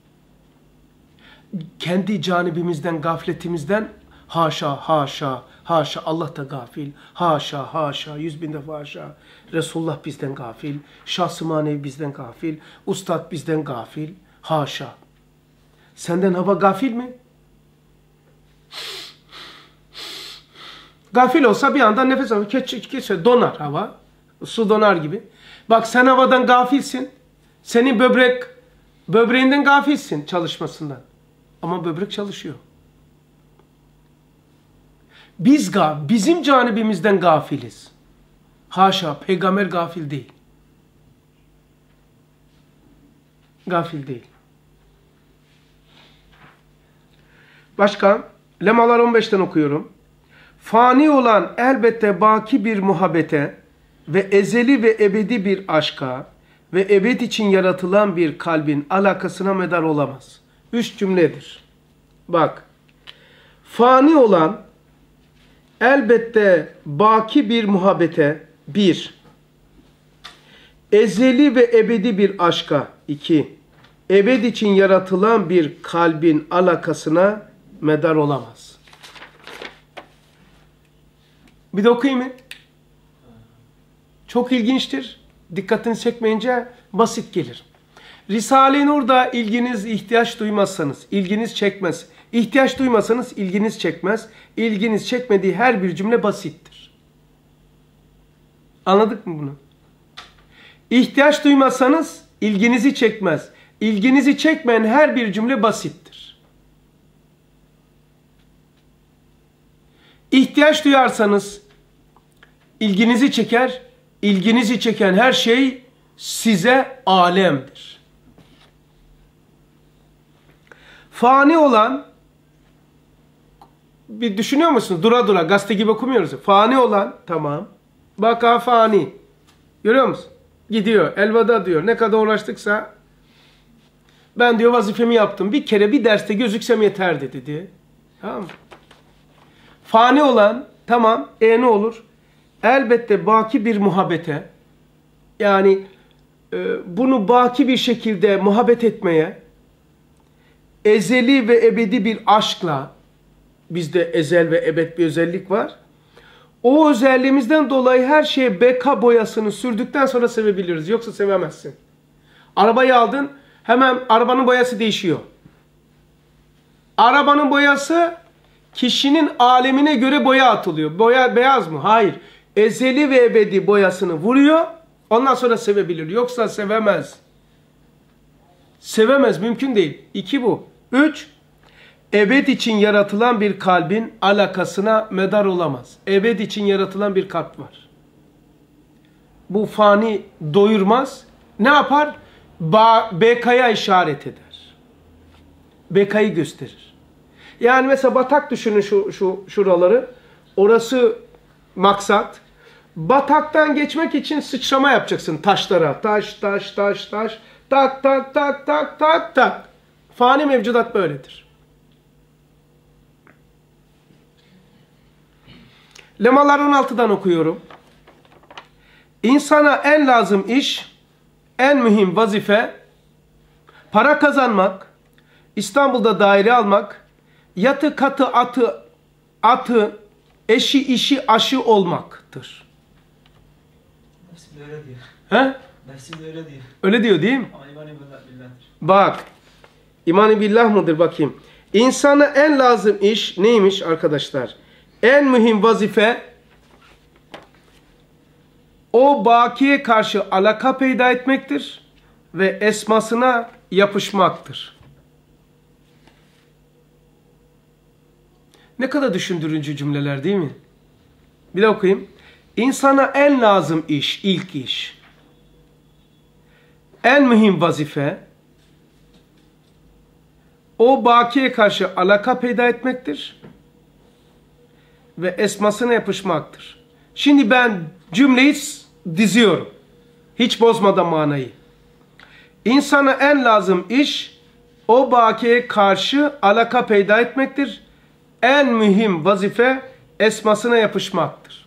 Kendi canibimizden, gafletimizden haşa, haşa, haşa Allah da gafil, haşa, haşa, yüz bin defa haşa. Resulullah bizden gafil, şahs-ı manevi bizden gafil, ustad bizden gafil, haşa. Senden hava gafil mi? Gafil olsa bir anda nefes alır, keçe donar hava, su donar gibi. Bak sen havadan gafilsin, senin böbrek, böbreğinden gafilsin çalışmasından. Ama böbrek çalışıyor. Biz ga, bizim canibimizden gafiliz. Haşa, peygamber gafil değil. Gafil değil. Başka, Lemalar on beşten okuyorum. Fani olan elbette baki bir muhabbete ve ezeli ve ebedi bir aşka ve ebed için yaratılan bir kalbin alakasına medar olamaz. Üç cümledir. Bak, fani olan elbette baki bir muhabbete bir, Ezeli ve ebedi bir aşka. iki. Ebed için yaratılan bir kalbin alakasına medar olamaz. Bir de okuyayım mı? Çok ilginçtir. Dikkatini çekmeyince basit gelir. Risale-i Nur'da ilginiz ihtiyaç duymazsanız, ilginiz çekmez. İhtiyaç duymasanız ilginiz çekmez. İlginiz çekmediği her bir cümle basittir. Anladık mı bunu? İhtiyaç duymasanız ilginizi çekmez. İlginizi çekmeyen her bir cümle basittir. İhtiyaç duyarsanız ilginizi çeker. İlginizi çeken her şey size alemdir. Fani olan, bir düşünüyor musunuz? Dura dura gazete gibi okumuyoruz. Fani olan, tamam. Baka fani. Görüyor musun? Gidiyor. Elveda diyor. Ne kadar uğraştıksa ben diyor vazifemi yaptım. Bir kere bir derste gözüksem yeter dedi diye. Tamam mı? Fani olan, tamam. E ne olur? Elbette baki bir muhabbete, yani e, bunu baki bir şekilde muhabbet etmeye, ezeli ve ebedi bir aşkla, bizde ezel ve ebed bir özellik var. O özelliğimizden dolayı her şeye beka boyasını sürdükten sonra sevebiliriz. Yoksa sevemezsin. Arabayı aldın, hemen arabanın boyası değişiyor. Arabanın boyası kişinin alemine göre boya atılıyor. Boya beyaz mı? Hayır. Ezeli ve ebedi boyasını vuruyor. Ondan sonra sevebilir. Yoksa sevemez. Sevemez. Mümkün değil. İki bu. Üç. Ebed için yaratılan bir kalbin alakasına medar olamaz. Ebed için yaratılan bir kalp var. Bu fani doyurmaz. Ne yapar? Ba bekaya işaret eder. Bekayı gösterir. Yani mesela batak düşünün şu, şu şuraları. Orası maksat. Bataktan geçmek için sıçrama yapacaksın taşlara. Taş, taş, taş, taş. Tak, tak, tak, tak, tak, tak. Fani mevcudat böyledir. Lemalar on altıdan okuyorum. İnsana en lazım iş, en mühim vazife, para kazanmak, İstanbul'da daire almak, yatı katı atı, atı, eşi işi aşı olmaktır. Nefsim de öyle diyor. He? Nefsim de öyle diyor. Öyle diyor değil mi? Ama iman-ı billah'tir. Bak. İman-ı billah mıdır bakayım. İnsana en lazım iş neymiş arkadaşlar? En mühim vazife o bakiye karşı alaka peyda etmektir ve esmasına yapışmaktır. Ne kadar düşündürücü cümleler değil mi? Bir de okuyayım. İnsana en lazım iş, ilk iş, en mühim vazife o bakiye karşı alaka peyda etmektir ve esmasına yapışmaktır. Şimdi ben cümleyi diziyorum. Hiç bozmadan manayı. İnsana en lazım iş o bakiye karşı alaka peyda etmektir. En mühim vazife esmasına yapışmaktır.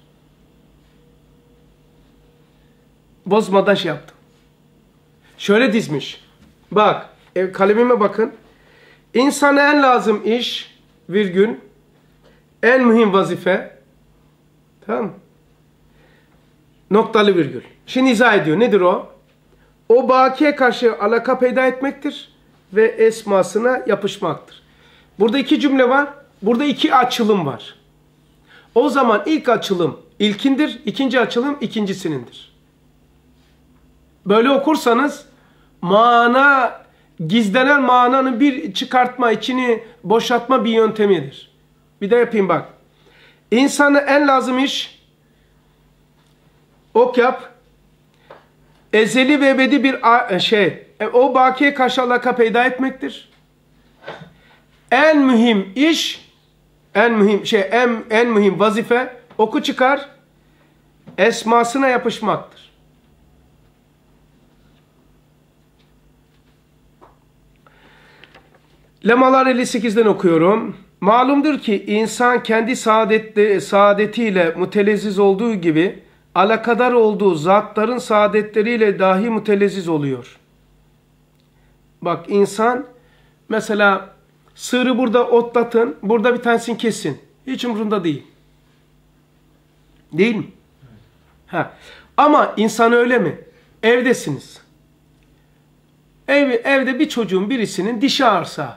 Bozmadan şey yaptım. Şöyle dizmiş. Bak, kalemime bakın. İnsana en lazım iş, virgül, en mühim vazife, tamam mı? Noktalı virgül. Şimdi izah ediyor. Nedir o? O bakiye karşı alaka peyda etmektir ve esmasına yapışmaktır. Burada iki cümle var. Burada iki açılım var. O zaman ilk açılım ilkindir, ikinci açılım ikincisinindir. Böyle okursanız mana, gizlenen mananın bir çıkartma, içini boşaltma bir yöntemidir. Bir de yapayım bak. İnsana en lazım iş, ok yap, ezeli ve ebedi bir şey, o bakiye karşı alaka peyda etmektir. En mühim iş, en mühim şey, en, en mühim vazife, oku çıkar, esmasına yapışmaktır. Lemalar elli sekizden okuyorum. Malumdur ki insan kendi saadette, saadetiyle mütelezziz olduğu gibi alakadar olduğu zatların saadetleriyle dahi mütelezziz oluyor. Bak insan mesela sığırı burada otlatın, burada bir tanesini kesin. Hiç umurunda değil. Değil mi? Ha. Ama insan öyle mi? Evdesiniz. Ev, evde bir çocuğun birisinin dişi ağrısa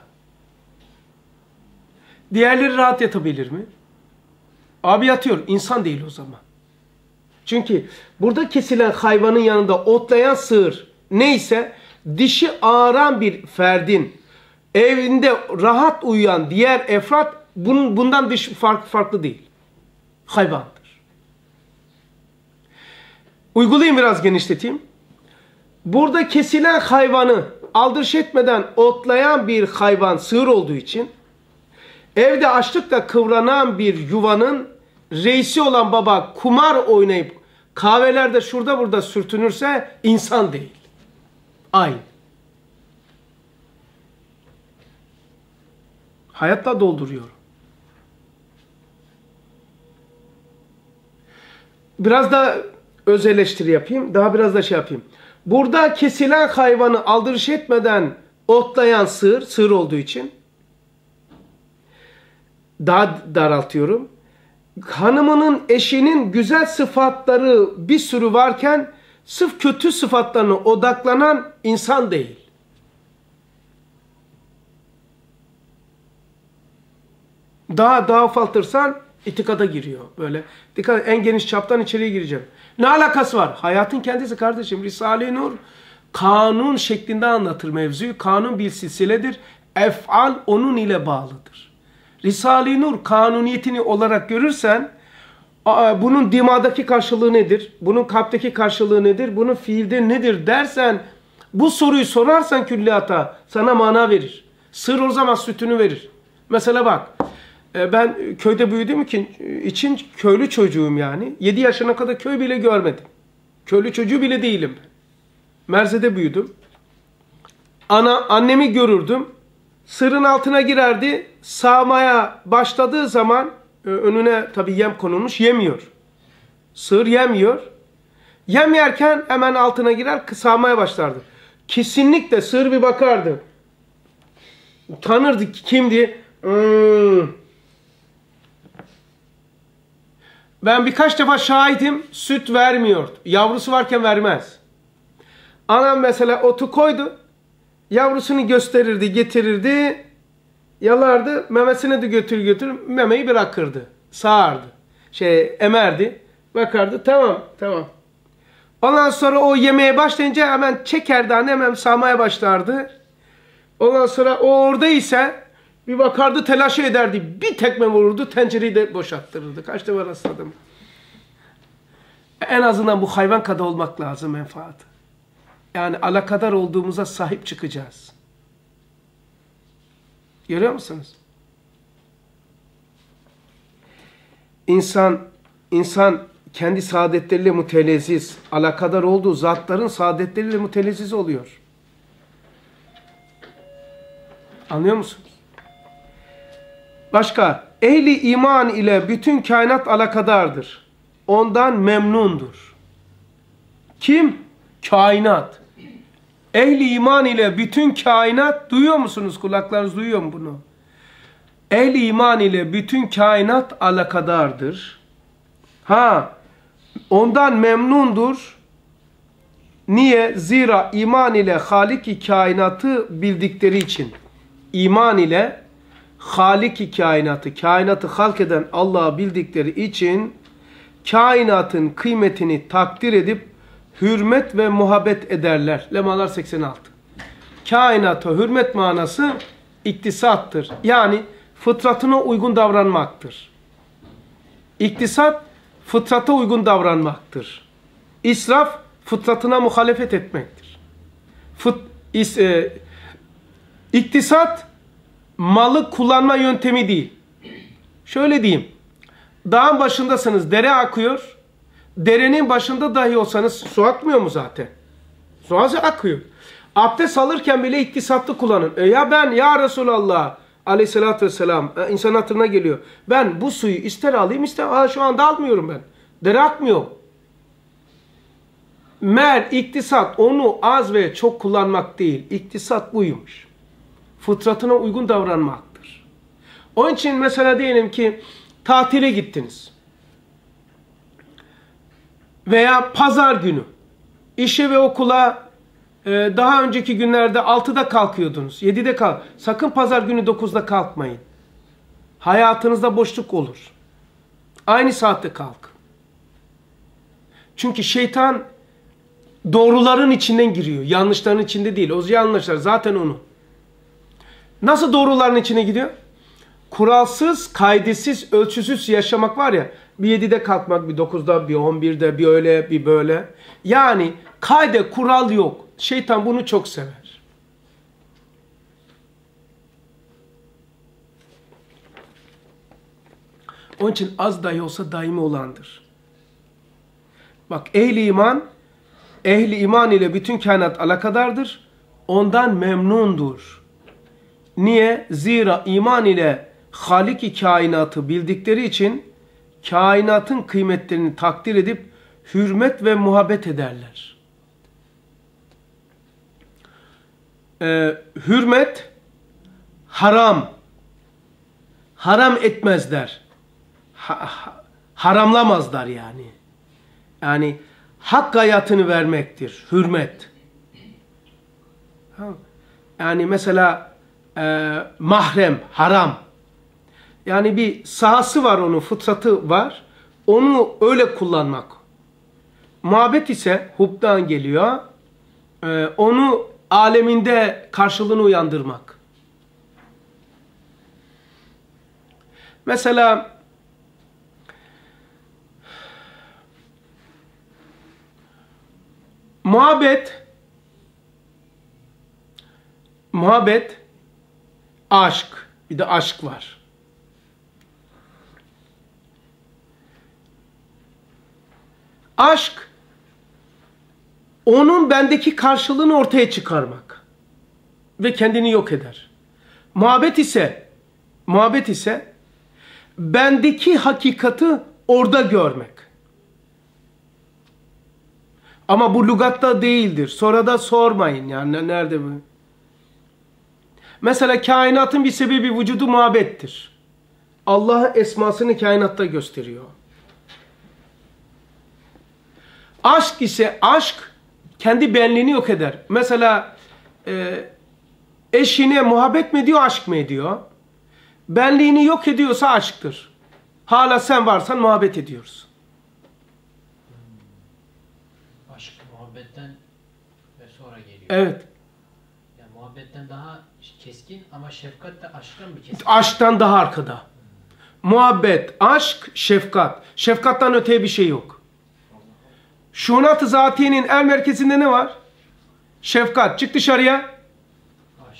diğerleri rahat yatabilir mi? Abi yatıyor. İnsan değil o zaman. Çünkü burada kesilen hayvanın yanında otlayan sığır neyse dişi ağıran bir ferdin evinde rahat uyuyan diğer efrat bunun, bundan dış, fark, farklı değil. Hayvandır. Uygulayayım, biraz genişleteyim. Burada kesilen hayvanı aldırış etmeden otlayan bir hayvan sığır olduğu için evde açlıkla kıvranan bir yuvanın reisi olan baba kumar oynayıp kahvelerde şurada burada sürtünürse insan değil. Aynı. Hayatla dolduruyor. Biraz da öz eleştiri yapayım. Daha biraz da şey yapayım. Burada kesilen hayvanı aldırış etmeden otlayan sığır, sığır olduğu için daha daraltıyorum. Hanımının, eşinin güzel sıfatları bir sürü varken sırf kötü sıfatlarına odaklanan insan değil. Daha daha ufaltırsan itikada giriyor böyle. Dikkat, en geniş çaptan içeriye gireceğim. Ne alakası var? Hayatın kendisi kardeşim. Risale-i Nur kanun şeklinde anlatır mevzuyu. Kanun bir silsiledir. Ef'al onun ile bağlıdır. Risale-i Nur kanuniyetini olarak görürsen bunun dimadaki karşılığı nedir? Bunun kalpteki karşılığı nedir? Bunun fiilde nedir dersen, bu soruyu sorarsan külliyata sana mana verir. Sır o zaman sütünü verir. Mesela bak, ben köyde büyüdüğüm için köylü çocuğum yani. yedi yaşına kadar köy bile görmedim. Köylü çocuğu bile değilim. Merze'de büyüdüm. Ana, annemi görürdüm. Sırın altına girerdi. Sağmaya başladığı zaman önüne tabii yem konulmuş, yemiyor. Sığır yemiyor. Yem yerken hemen altına girer, sağmaya başlardı. Kesinlikle sığır bir bakardı. Tanırdı kimdi? Hmm. Ben birkaç defa şahidim, süt vermiyor. Yavrusu varken vermez. Anam mesela otu koydu. Yavrusunu gösterirdi, getirirdi. Yalardı, memesini de götür götür, memeyi bırakırdı. Sağardı. Şey, emerdi. Bakardı, tamam, tamam. Ondan sonra o yemeye başlayınca hemen çekerdi, hemen sağmaya başlardı. Ondan sonra o oradaysa bir bakardı, telaş ederdi. Bir tekme vururdu, tencereyi de boşalttırırdı. Kaç defa rastladım. En azından bu hayvan kadar olmak lazım menfaat. Yani alakadar olduğumuza sahip çıkacağız. Görüyor musunuz? İnsan, insan kendi saadetleriyle mütelezziz, alakadar olduğu zatların saadetleriyle mütelezziz oluyor. Anlıyor musunuz? Başka, ehli iman ile bütün kainat alakadardır. Ondan memnundur. Kim? Kainat. Ehli iman ile bütün kainat, duyuyor musunuz? Kulaklarınız duyuyor mu bunu? Ehli iman ile bütün kainat alakadardır. Ha, ondan memnundur. Niye? Zira iman ile Halik-i kainatı bildikleri için. İman ile Halik-i kainatı, kainatı halk eden Allah'ı bildikleri için kainatın kıymetini takdir edip hürmet ve muhabbet ederler. Lemalar seksen altı. Kainata hürmet manası iktisattır. Yani fıtratına uygun davranmaktır. İktisat, fıtrata uygun davranmaktır. İsraf, fıtratına muhalefet etmektir. Fıt, is, e, iktisat, malı kullanma yöntemi değil. Şöyle diyeyim. Dağın başındasınız, dere akıyor. Derenin başında dahi olsanız su akmıyor mu zaten? Su akıyor. Abdest alırken bile iktisatlı kullanın. E ya ben ya Resulallah aleyhissalatü vesselam e, insan hatırına geliyor. Ben bu suyu ister alayım ister Aa, şu anda almıyorum ben. Dere akmıyor. Meğer iktisat onu az ve çok kullanmak değil. İktisat buymuş. Fıtratına uygun davranmaktır. Onun için mesela diyelim ki tatile gittiniz. Veya pazar günü. İşe ve okula e, daha önceki günlerde altıda kalkıyordunuz. yedide kalk. Sakın pazar günü dokuzda kalkmayın. Hayatınızda boşluk olur. Aynı saatte kalk. Çünkü şeytan doğruların içinden giriyor. Yanlışların içinde değil. O yanlışlar zaten onu. Nasıl doğruların içine gidiyor? Kuralsız, kaidesiz, ölçüsüz yaşamak var ya. Bir yedide kalkmak, bir dokuzda, bir on birde, bir öyle, bir böyle. Yani kaide, kural yok. Şeytan bunu çok sever. Onun için az dahi olsa daimi olandır. Bak ehli iman, ehli iman ile bütün kainat alakadardır. Ondan memnundur. Niye? Zira iman ile Halik-i kainatı bildikleri için kainatın kıymetlerini takdir edip hürmet ve muhabbet ederler. Ee, hürmet haram. Haram etmezler. Ha, ha, haramlamazlar yani. Yani hak hayatını vermektir. Hürmet. Yani mesela e, mahrem, haram. Yani bir sahası var onun, fıtratı var. Onu öyle kullanmak. Muhabbet ise hubdan geliyor. E, onu aleminde karşılığını uyandırmak. Mesela muhabbet muhabbet aşk. Bir de aşk var. Aşk onun bendeki karşılığını ortaya çıkarmak ve kendini yok eder. Muhabbet ise muhabbet ise bendeki hakikati orada görmek. Ama bu lügatta değildir. Sonra da sormayın yani nerede bu? Mesela kainatın bir sebebi vücudu muhabbettir. Allah esmasını kainatta gösteriyor. Aşk ise aşk kendi benliğini yok eder. Mesela e, eşine muhabbet mi ediyor, aşk mı ediyor? Benliğini yok ediyorsa aşktır. Hala sen varsan muhabbet ediyoruz. Aşk muhabbetten ve sonra geliyor. Evet. Yani muhabbetten daha keskin ama şefkat de aşktan mı keskin? Aşktan daha arkada. Muhabbet, aşk, şefkat. Şefkattan öteye bir şey yok. Şunat-ı zatiyenin el merkezinde ne var? Şefkat. Çık dışarıya. Aşk.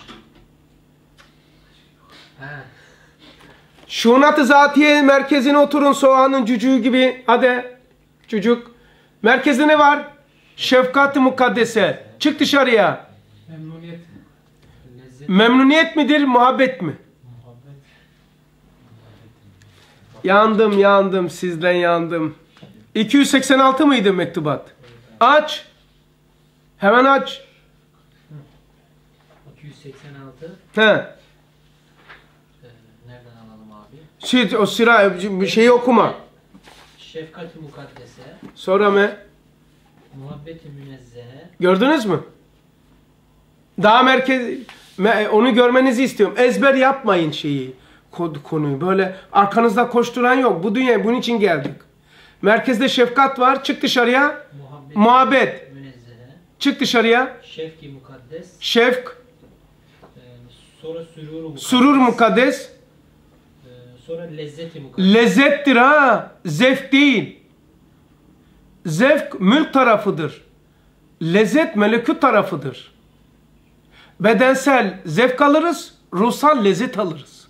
He. Şunat-ı zatiye merkezine oturun soğanın cücüğü gibi. Hadi. Çocuk. Merkezde ne var? Şefkat-ı mukaddese. Çık dışarıya. Memnuniyet. Lezzet. Memnuniyet midir, muhabbet mi? Muhabbet. Yandım, yandım. Sizden yandım. iki yüz seksen altı mıydı mektubat? Aç. Hemen aç. iki yüz seksen altı. He. Ee, nereden alalım abi? Şey, o sıra bir şeyi okuma. Şefkat-i mukaddese, Sonra mı? muhabbet-i münezzehe, Gördünüz mü? Daha merkez me- onu görmenizi istiyorum. Ezber yapmayın şeyi. Kod, konuyu. Böyle arkanızda koşturan yok. Bu dünyaya bunun için geldik. Merkezde şefkat var. Çık dışarıya. muhabbet, Muhabbet. münezzehe, Çık dışarıya. şefki mukaddes, Şefk. e, sonra süruru mukaddes, Surur mukaddes. e, sonra lezzeti mukaddes. Lezzettir ha. Zevk değil. Zevk mülk tarafıdır. Lezzet melekut tarafıdır. Bedensel zevk alırız. Ruhsal lezzet alırız.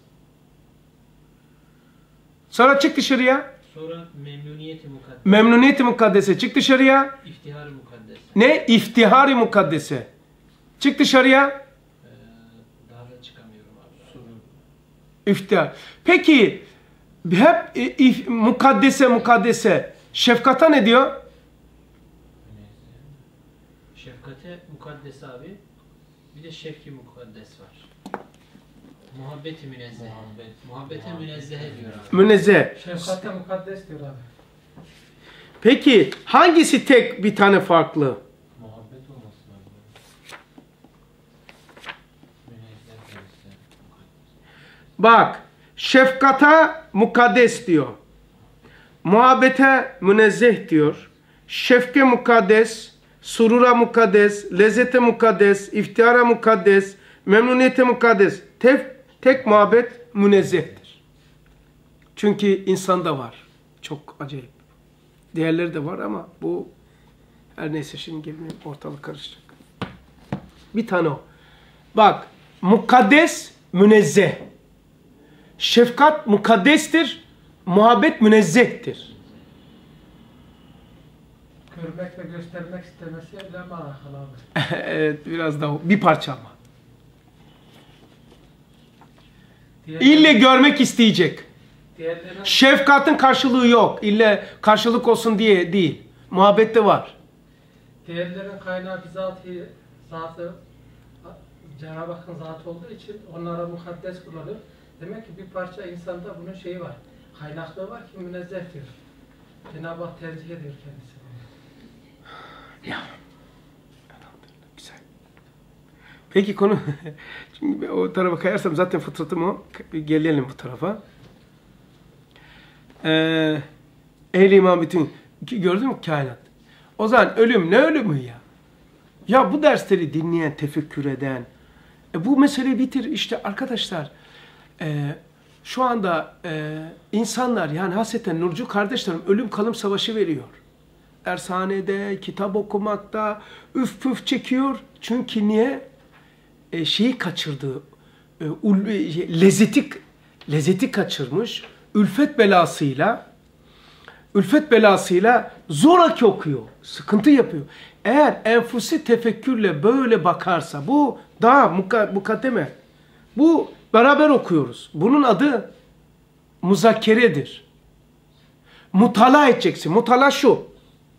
Sonra çık dışarıya. Sonra memnuniyeti mukaddes, Memnuniyet-i mukaddese. Çık dışarıya. iftihar-ı mukaddes. Ne? İftihar-ı mukaddese. Çık dışarıya. Ee, daha da çıkamıyorum abi. Surur. İftihar. Peki hep e, if, mukaddese mukaddese şefkata ne diyor? Şefkate mukaddes abi. Bir de şefki mukaddes var. Muhabbeti münezzeh. Muhabbet. Muhabbete Muhabbet. münezzeh diyor abi. Münezzeh. Şefkatte mukaddes diyor abi. Peki hangisi tek bir tane farklı? Muhabbet olması lazım. Münezzeh birisi. Bak, şefkata mukaddes diyor. Muhabbete münezzeh diyor. Şefke mukaddes, surura mukaddes, lezzete mukaddes, iftihara mukaddes, memnuniyete mukaddes. Tek, tek muhabbet münezzehtir. Çünkü insanda var. Çok acayip. Diğerleri de var ama bu her neyse şimdi gelmeyeyim, ortalık karışacak. Bir tane o. Bak, mukaddes münezzeh. Şefkat mukaddestir, muhabbet münezzehtir. Görmek ve göstermek istemesi ile mi alakalı abi? Evet, biraz daha bir parça ama. Diğerleri, İlle görmek isteyecek. diğerlerinin, Şefkatin karşılığı yok. İlle karşılık olsun diye değil. Muhabbette var. diğerlerin kaynağı bizatihi, zatı, Cenab-ı Hakk'ın zatı olduğu için onlara mukaddes kullanıyor. Demek ki bir parça insanda bunun şeyi var. Kaynaklığı var ki münezzeh diyor. Cenab-ı Hak tercih ediyor kendisini. Ya. Güzel. Peki konu çünkü o tarafa kayarsam zaten fıtratım o. Gelelim bu tarafa. Ee, Ehl-i İman bütün gördün mü kainat? O zaman ölüm ne ölümü ya? Ya bu dersleri dinleyen, tefekkür eden, e, bu meseleyi bitir işte arkadaşlar. E, şu anda e, insanlar yani hasreten Nurcu kardeşlerim ölüm kalım savaşı veriyor. Dershanede, kitap okumakta, üf püf çekiyor. Çünkü niye? E, şeyi kaçırdı. E, ul, e, lezzeti, lezzeti kaçırmış. Ülfet belasıyla ülfet belasıyla zoraki okuyor. Sıkıntı yapıyor. Eğer enfusi tefekkürle böyle bakarsa bu daha muka, mukaddeme. Bu beraber okuyoruz. Bunun adı muzakkeredir. Mutala edeceksin. Mutala şu.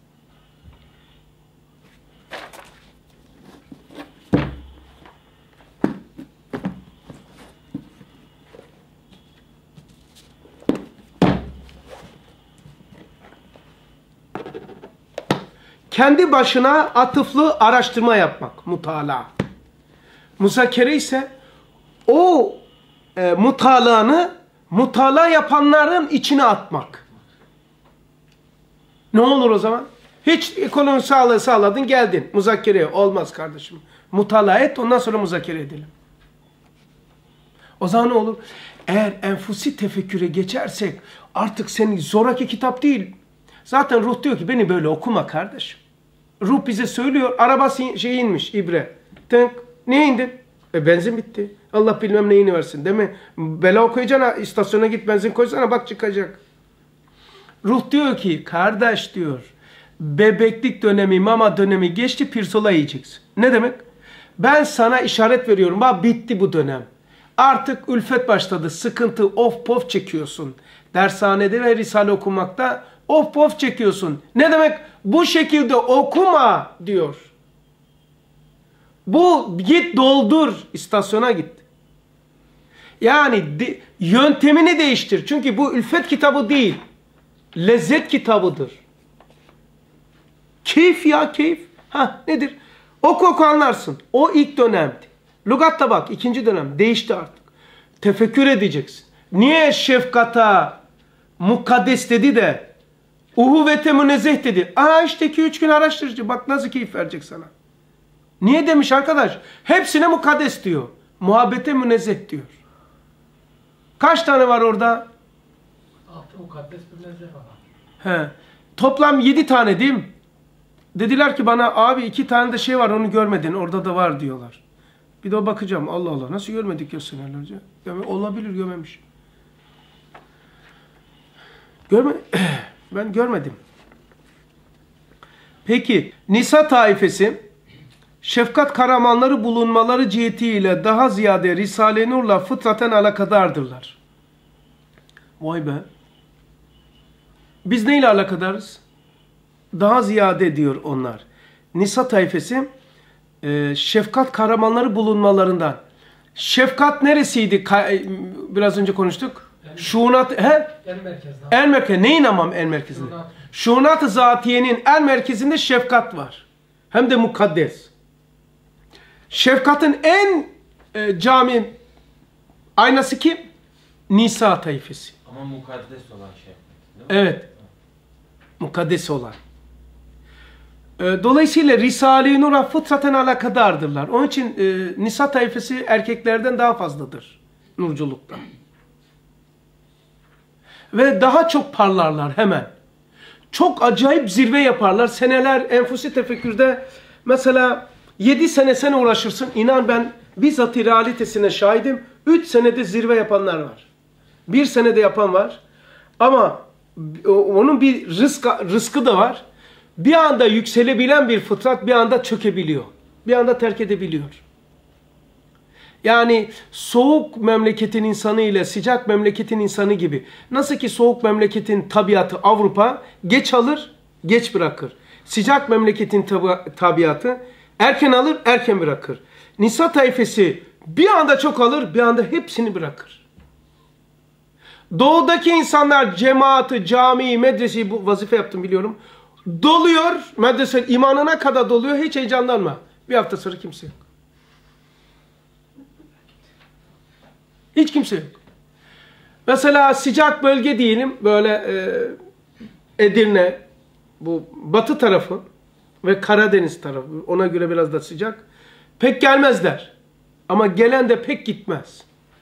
Kendi başına atıflı araştırma yapmak, mutala. Muzakere ise o e, mutalanı mutala yapanların içine atmak. Ne olur o zaman? Hiç ekonomi sağlığı sağladın geldin muzakereye. Olmaz kardeşim. Mutala et ondan sonra muzakere edelim. O zaman ne olur? Eğer enfusi tefekküre geçersek artık senin zoraki kitap değil. Zaten ruh diyor ki beni böyle okuma kardeşim. Ruh bize söylüyor. Araba şey inmiş ibre. Tınk. Niye indin? E benzin bitti. Allah bilmem neyini versin değil mi? Bela okuyacağına istasyona git benzin koysana bak çıkacak. Ruh diyor ki kardeş diyor. Bebeklik dönemi mama dönemi geçti pirsola yiyeceksin. Ne demek? Ben sana işaret veriyorum. Bak bitti bu dönem. Artık ülfet başladı. Sıkıntı of pof çekiyorsun. Dershanede ve risale okumakta of pof çekiyorsun. Ne demek? Bu şekilde okuma diyor. Bu git doldur. İstasyona git. Yani de, yöntemini değiştir. Çünkü bu ülfet kitabı değil. Lezzet kitabıdır. Keyif ya keyif. Ha nedir? Oku oku anlarsın. O ilk dönemdi. Lugatta bak ikinci dönem değişti artık. Tefekkür edeceksin. Niye şefkata mukaddes dedi de uhuvvete münezzeh dedi. Aa işte iki üç gün araştırıcı. Bak nasıl keyif verecek sana. Niye demiş arkadaş? Hepsine mukaddes diyor. Muhabbete münezzeh diyor. Kaç tane var orada? Altı mukaddes bir münezzeh var. He. Toplam yedi tane değil mi? Dediler ki bana abi iki tane de şey var onu görmedin. Orada da var diyorlar. Bir de o bakacağım. Allah Allah nasıl görmedik ya senelerce? Olabilir görmemiş. Görme ben görmedim. Peki Nisa taifesi şefkat karamanları bulunmaları cihetiyle daha ziyade Risale-i Nur'la fıtraten alakadardırlar. Vay be. Biz neyle alakadarız? Daha ziyade diyor onlar. Nisa tayfesi e, şefkat kahramanları bulunmalarından. Şefkat neresiydi? Ka biraz önce konuştuk. Şunat, he? En merkezde. En merkez. Neyin amam en merkezinde? Şunat-ı zatiyenin en merkezinde şefkat var. Hem de mukaddes. Şefkatın en e, cami aynası kim? Nisa tayfesi. Ama mukaddes olan şey. Evet. Mukaddes olan. E, dolayısıyla Risale-i Nur'a fıtraten alakadardırlar. Onun için e, Nisa tayfesi erkeklerden daha fazladır. Nurculukta. Ve daha çok parlarlar hemen. Çok acayip zirve yaparlar. Seneler enfusi tefekkürde mesela yedi sene sen uğraşırsın. İnan ben bizzat realitesine şahidim. üç senede zirve yapanlar var. bir senede yapan var. Ama onun bir rızkı, rızkı da var. Bir anda yükselebilen bir fıtrat bir anda çökebiliyor. Bir anda terk edebiliyor. Yani soğuk memleketin insanı ile sıcak memleketin insanı gibi. Nasıl ki soğuk memleketin tabiatı Avrupa geç alır, geç bırakır. Sıcak memleketin tabi tabiatı erken alır, erken bırakır. Nisa tayfesi bir anda çok alır, bir anda hepsini bırakır. Doğudaki insanlar cemaati, camiyi, medreseyi, bu vazife yaptım biliyorum. Doluyor, medrese imanına kadar doluyor, hiç heyecanlanma. Bir hafta sonra kimse yok. Hiç kimse yok. Mesela sıcak bölge diyelim, böyle e, Edirne, bu batı tarafı ve Karadeniz tarafı, ona göre biraz da sıcak. Pek gelmezler. Ama gelen de pek gitmez.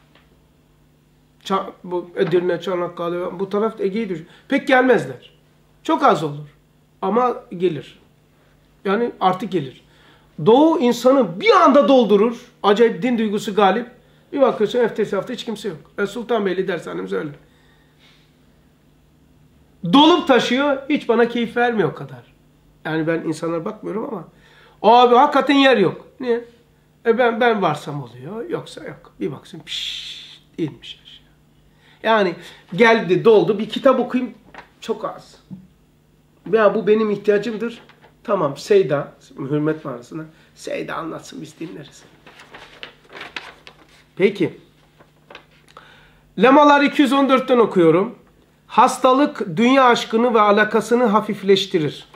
Ça bu Edirne, Çanakkale, bu taraf Ege'yi düşün. Pek gelmezler. Çok az olur. Ama gelir. Yani artık gelir. Doğu insanı bir anda doldurur. Acayip din duygusu galip. Bir bakıyorsun ertesi hafta hiç kimse yok. E, Sultanbeyli dershanemiz öyle. Dolup taşıyor. Hiç bana keyif vermiyor o kadar. Yani ben insanlara bakmıyorum ama. Abi hakikaten yer yok. Niye? E ben ben varsam oluyor. Yoksa yok. Bir baksın piş inmiş aşağı. Yani geldi doldu. Bir kitap okuyayım. Çok az. Ya bu benim ihtiyacımdır. Tamam Seyda. Hürmet manasına. Seyda anlatsın biz dinleriz. Peki. Lemalar iki yüz on dört'ten okuyorum. Hastalık dünya aşkını ve alakasını hafifleştirir.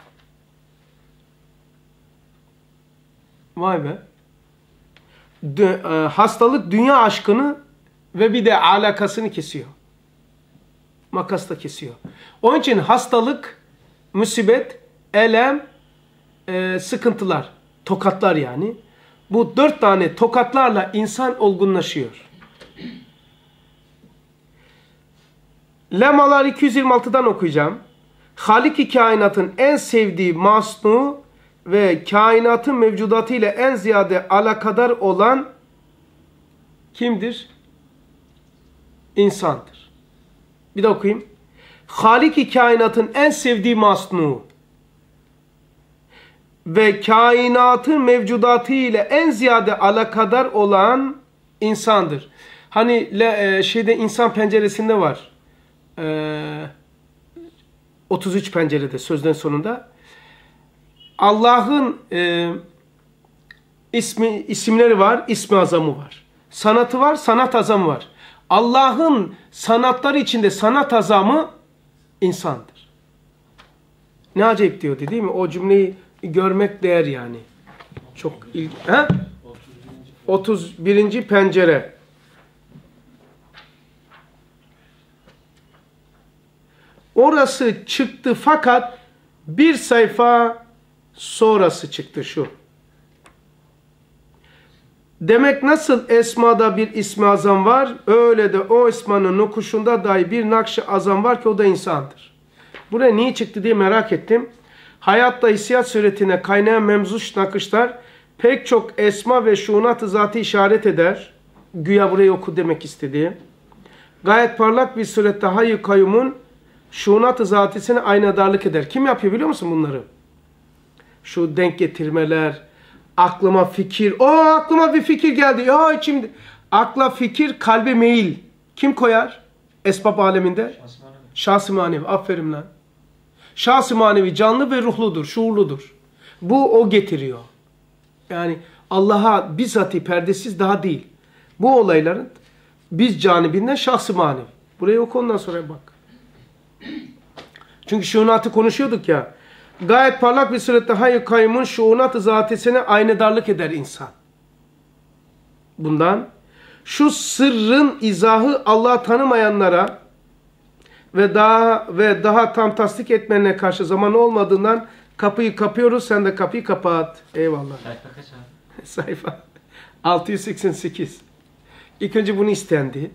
Vay be. Dü e, hastalık dünya aşkını ve bir de alakasını kesiyor. Makasla kesiyor. Onun için hastalık, musibet, elem, e, sıkıntılar, tokatlar yani. Bu dört tane tokatlarla insan olgunlaşıyor. Lemalar iki yüz yirmi altı'dan okuyacağım. Halik-i kainatın en sevdiği masnu ve kainatın mevcudatı ile en ziyade alakadar olan kimdir? İnsandır. Bir de okuyayım. Halik-i kainatın en sevdiği masnu ve kainatın mevcudatı ile en ziyade alakadar olan insandır. Hani le, şeyde insan penceresinde var. Ee, otuz üç pencerede sözden sonunda. Allah'ın e, ismi isimleri var, ismi azamı var. Sanatı var, sanat azamı var. Allah'ın sanatları içinde sanat azamı insandır. Ne acayip diyordu değil mi? O cümleyi görmek değer yani. Çok ilginç. otuz birinci pencere. Orası çıktı fakat bir sayfa sonrası çıktı şu. Demek nasıl esmada bir ismi azam var, öyle de o esmanın nokuşunda dahi bir nakş-ı azam var ki o da insandır. Buraya niye çıktı diye merak ettim. Hayatta hissiyat suretine kaynayan memzuş nakışlar pek çok esma ve şuunat-ı zatı işaret eder. Güya burayı oku demek istediği. Gayet parlak bir surette hayy-i kayyumun şuunat-ı zatisine aynadarlık eder. Kim yapıyor biliyor musun bunları? Şu denk getirmeler, aklıma fikir, o aklıma bir fikir geldi. Ya içimde. Akla fikir, kalbe meyil. Kim koyar? Esbab aleminde? Şahs-ı manevi. Aferin lan. Şahs-ı manevi canlı ve ruhludur, şuurludur. Bu o getiriyor. Yani Allah'a bizzati perdesiz daha değil. Bu olayların biz canibinden şahs-ı manevi. Burayı oku ondan sonra bak. Çünkü şuunatı konuşuyorduk ya. Gayet parlak bir surette hayy kayyumun şuunat-ı zatesine aynedarlık eder insan. Bundan şu sırrın izahı Allah'ı tanımayanlara ve daha ve daha tam tasdik etmenine karşı zaman olmadığından kapıyı kapıyoruz. Sen de kapıyı kapat. Eyvallah. Sayfa kaç abi? Sayfa altı yüz seksen sekiz. İlk önce bunu istendi.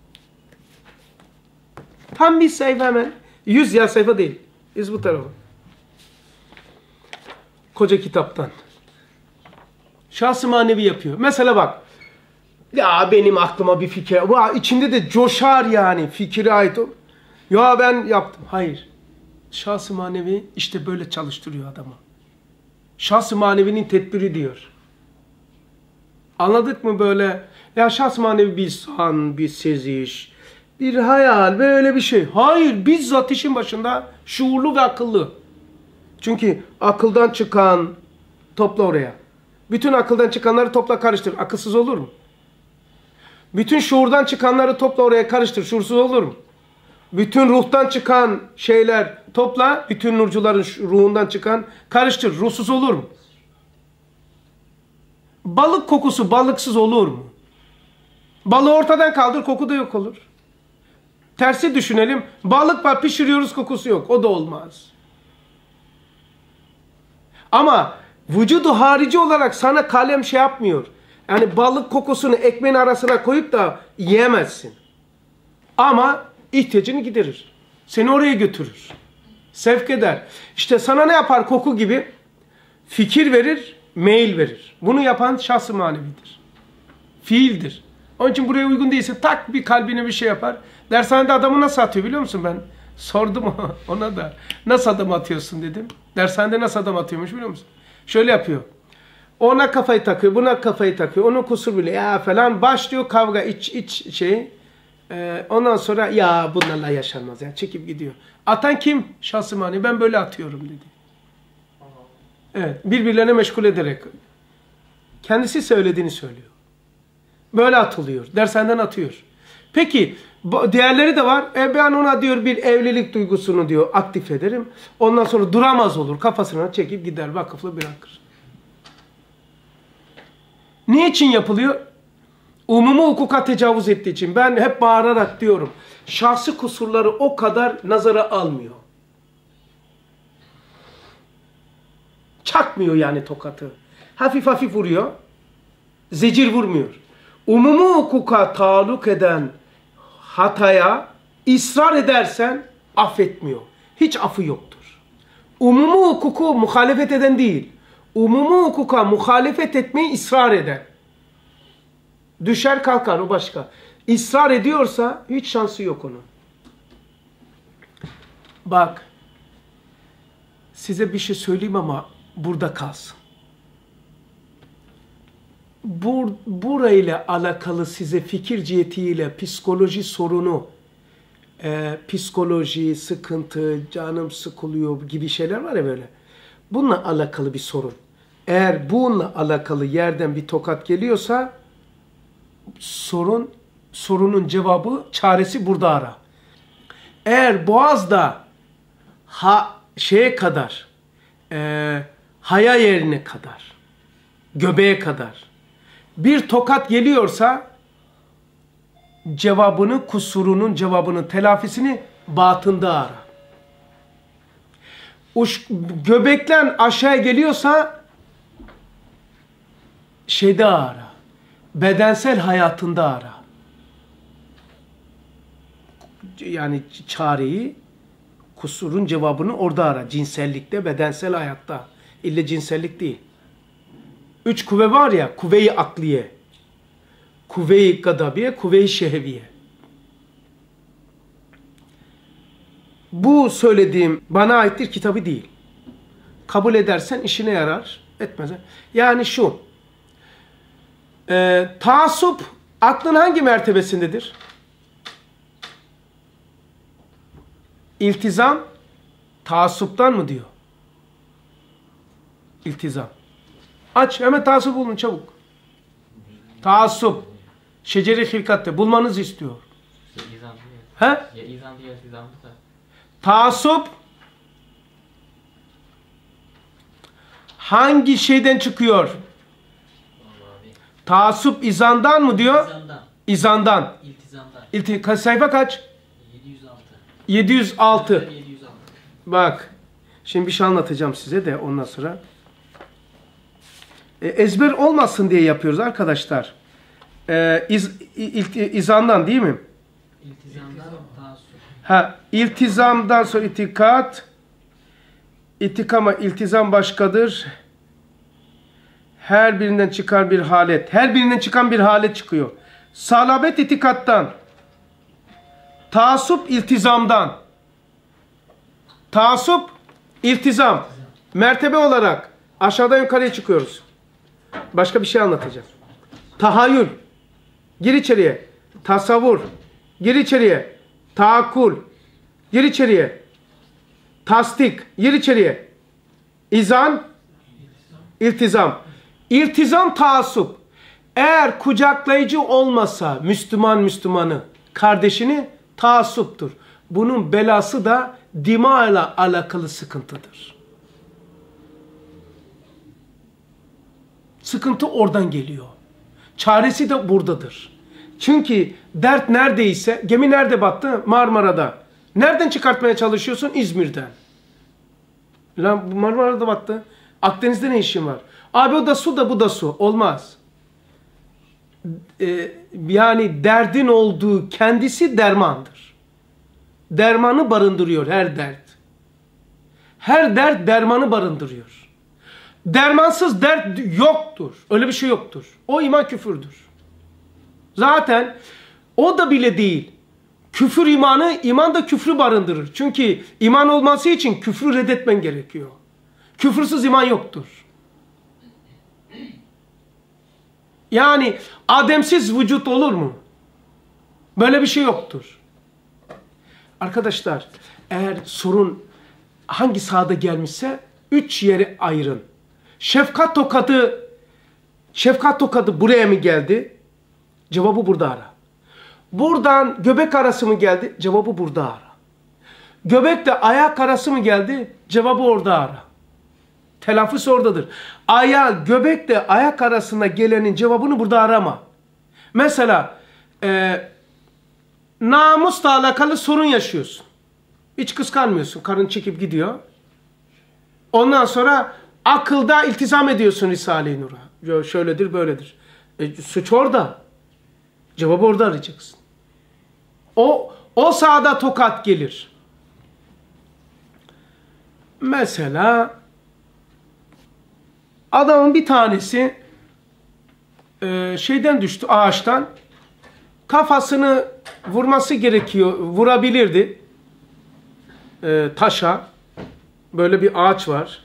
Tam bir sayfa hemen. Yüz ya sayfa değil. Yüz bu tarafa. Koca kitaptan. Şahs-ı manevi yapıyor. Mesela bak. Ya benim aklıma bir fikir. Vay, içinde de coşar yani. Fikire ait o. Ya ben yaptım. Hayır. Şahs-ı manevi işte böyle çalıştırıyor adamı. Şahs-ı manevinin tedbiri diyor. Anladık mı böyle? Ya şahs-ı manevi bir san, bir seziş, bir hayal ve öyle bir şey. Hayır, bizzat işin başında şuurlu ve akıllı. Çünkü akıldan çıkan topla oraya. Bütün akıldan çıkanları topla karıştır. Akılsız olur mu? Bütün şuurdan çıkanları topla oraya karıştır. Şuursuz olur mu? Bütün ruhtan çıkan şeyler topla. Bütün nurcuların ruhundan çıkan karıştır. Ruhsuz olur mu? Balık kokusu balıksız olur mu? Balığı ortadan kaldır, koku da yok olur. Tersi düşünelim. Balık var, pişiriyoruz, kokusu yok. O da olmaz. Ama vücudu harici olarak sana kalem şey yapmıyor. Yani balık kokusunu ekmeğin arasına koyup da yiyemezsin. Ama ihtiyacını giderir. Seni oraya götürür. Sevk eder. İşte sana ne yapar koku gibi? Fikir verir, meyil verir. Bunu yapan şahs-ı manevidir. Fiildir. Onun için buraya uygun değilse tak bir kalbine bir şey yapar. Dershanede adamı nasıl atıyor biliyor musun ben? Sordum ona da. Nasıl adam atıyorsun dedim. Dershanede nasıl adam atıyormuş biliyor musun? Şöyle yapıyor. Ona kafayı takıyor, buna kafayı takıyor. Onun kusur bile ya falan başlıyor kavga iç iç şey. Ee, ondan sonra ya bunlarla yaşanmaz ya çekip gidiyor. Atan kim? Şahs-ı manevi. Ben böyle atıyorum dedi. Evet, birbirlerine meşgul ederek. Kendisi söylediğini söylüyor. Böyle atılıyor. Dershaneden atıyor. Peki diğerleri de var. E ben ona diyor bir evlilik duygusunu diyor aktif ederim. Ondan sonra duramaz olur. Kafasına çekip gider. Vakıflı bırakır. Niçin yapılıyor? Umumu hukuka tecavüz ettiği için. Ben hep bağırarak diyorum. Şahsi kusurları o kadar nazara almıyor. Çakmıyor yani tokatı. Hafif hafif vuruyor. Zecir vurmuyor. Umumu hukuka taluk eden hataya ısrar edersen affetmiyor. Hiç affı yoktur. Umumu hukuku muhalefet eden değil. Umumu hukuka muhalefet etmeyi ısrar eder. Düşer kalkar o başka. İsrar ediyorsa hiç şansı yok onun. Bak. Size bir şey söyleyeyim ama burada kalsın. Bur, burayla alakalı size fikir cihetiyle psikoloji sorunu, e, psikoloji, sıkıntı, canım sıkılıyor gibi şeyler var ya böyle. Bununla alakalı bir sorun. Eğer bununla alakalı yerden bir tokat geliyorsa sorun, sorunun cevabı, çaresi burada ara. Eğer boğazda ha, şeye kadar, e, haya yerine kadar, göbeğe kadar bir tokat geliyorsa cevabını, kusurunun cevabının telafisini batında ara. Uş, göbekten aşağıya geliyorsa şeyde ara. Bedensel hayatında ara. Yani çareyi, kusurun cevabını orada ara. Cinsellikte, bedensel hayatta. İlle cinsellik değil. Üç kuvve var ya, kuvve-i akliye, kuvve-i gadabiye, kuvve-i şehviye. Bu söylediğim bana aittir kitabı değil. Kabul edersen işine yarar, etmezsen. Yani şu, e, taassup aklın hangi mertebesindedir? İltizam taassuptan mı diyor? İltizam. Aç. Hemen taassup bulun çabuk. Taassup. Şeceri hilkatte. Bulmanızı istiyor. He? Ya izan diye iltizamdı da. Taassup hangi şeyden çıkıyor? Taassup izandan mı diyor? İzandan. İzandan. İltizamdan. İlti kaç sayfa kaç? yedi yüz altı. yedi yüz altı. yedi yüz altı. Bak. Şimdi bir şey anlatacağım size de ondan sonra. E, ezber olmasın diye yapıyoruz arkadaşlar. E, iz, il, izandan değil mi? İltizamdan taassup. Ha, iltizamdan sonra itikat. İtikama iltizam başkadır. Her birinden çıkar bir halet. Her birinden çıkan bir halet çıkıyor. Salabet itikattan. Taassup iltizamdan. Taassup iltizam. Mertebe olarak aşağıdan yukarıya çıkıyoruz. Başka bir şey anlatacağım. Tahayyül. Gir içeriye. Tasavvur. Gir içeriye. Taakkul. Gir içeriye. Tasdik. Gir içeriye. İzan. İltizam. İltizam taassup. Eğer kucaklayıcı olmasa Müslüman Müslümanı, kardeşini taassuptur. Bunun belası da dima ile alakalı sıkıntıdır. Sıkıntı oradan geliyor. Çaresi de buradadır. Çünkü dert neredeyse, gemi nerede battı? Marmara'da. Nereden çıkartmaya çalışıyorsun? İzmir'den. Lan bu Marmara'da battı. Akdeniz'de ne işin var? Abi o da su da bu da su. Olmaz. Ee, yani derdin olduğu kendisi dermandır. Dermanı barındırıyor her dert. Her dert dermanı barındırıyor. Dermansız dert yoktur. Öyle bir şey yoktur. O iman küfürdür. Zaten o da bile değil. Küfür imanı, iman da küfrü barındırır. Çünkü iman olması için küfrü reddetmen gerekiyor. Küfürsüz iman yoktur. Yani ademsiz vücut olur mu? Böyle bir şey yoktur. Arkadaşlar, eğer sorun hangi sahada gelmişse üç yere ayırın. Şefkat tokadı, şefkat tokadı buraya mı geldi? Cevabı burada ara. Buradan göbek arası mı geldi? Cevabı burada ara. Göbekle ayak arası mı geldi? Cevabı orada ara. Telaffuz oradadır. Ayağı, göbekle ayak arasında gelenin cevabını burada arama. Mesela e, namusla alakalı sorun yaşıyorsun. Hiç kıskanmıyorsun. Karın çekip gidiyor. Ondan sonra akılda iltizam ediyorsun Risale-i Nur'a. Şöyledir, böyledir. E, suç orada. Cevabı orada arayacaksın. O, o sahada tokat gelir. Mesela adamın bir tanesi e, şeyden düştü, ağaçtan. Kafasını vurması gerekiyor, vurabilirdi. E, taşa. Böyle bir ağaç var.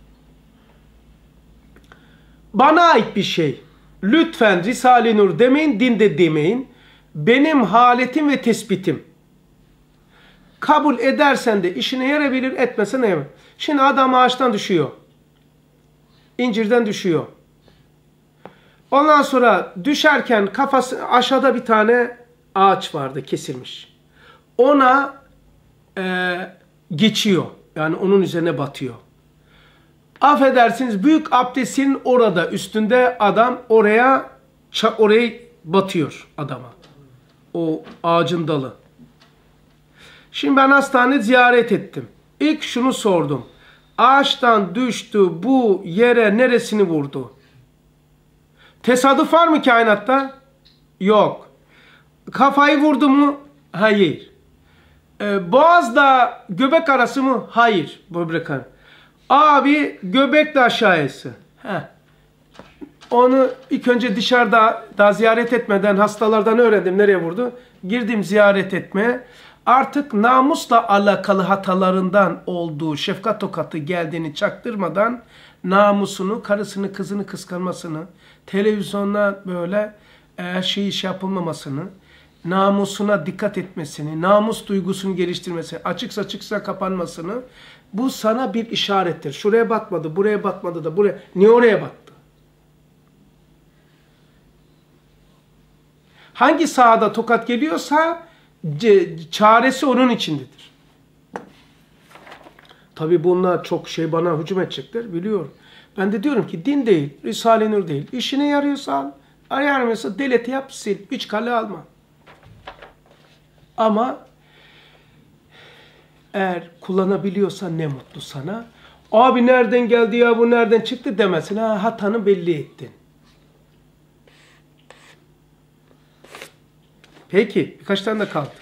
Bana ait bir şey. Lütfen Risale-i Nur demeyin, dinde demeyin. Benim haletim ve tespitim. Kabul edersen de işine yarayabilir, etmesen ne? Şimdi adam ağaçtan düşüyor. İncirden düşüyor. Ondan sonra düşerken kafası aşağıda bir tane ağaç vardı, kesilmiş. Ona e, geçiyor. Yani onun üzerine batıyor. Affedersiniz, büyük abdestin orada üstünde adam oraya orayı batıyor adama. O ağacın dalı. Şimdi ben hastane ziyaret ettim. İlk şunu sordum. Ağaçtan düştü, bu yere neresini vurdu? Tesadüf var mı kainatta? Yok. Kafayı vurdu mu? Hayır. Ee, boğazla göbek arası mı? Hayır. Böbrek arası. Abi göbekle aşağısı. Heh. Onu ilk önce dışarıda daha ziyaret etmeden hastalardan öğrendim nereye vurdu. Girdim ziyaret etmeye. Artık namusla alakalı hatalarından olduğu şefkat tokatı geldiğini çaktırmadan namusunu, karısını, kızını kıskanmasını, televizyonda böyle her şey iş yapılmamasını, namusuna dikkat etmesini, namus duygusunu geliştirmesini, açıksa açıksa kapanmasını, bu sana bir işarettir. Şuraya batmadı, buraya batmadı da buraya, niye oraya battı? Hangi sahada tokat geliyorsa çaresi onun içindedir. Tabi bunlar çok şey bana hücum edecekler, biliyorum. Ben de diyorum ki din değil, Risale-i Nur değil. İşine yarıyorsa al, yaramıyorsa delete yap, sil, hiç kale alma. Ama eğer kullanabiliyorsan ne mutlu sana. Abi nereden geldi ya, bu nereden çıktı demesin. Ha, hatanı belli ettin. Peki, birkaç tane de kaldı.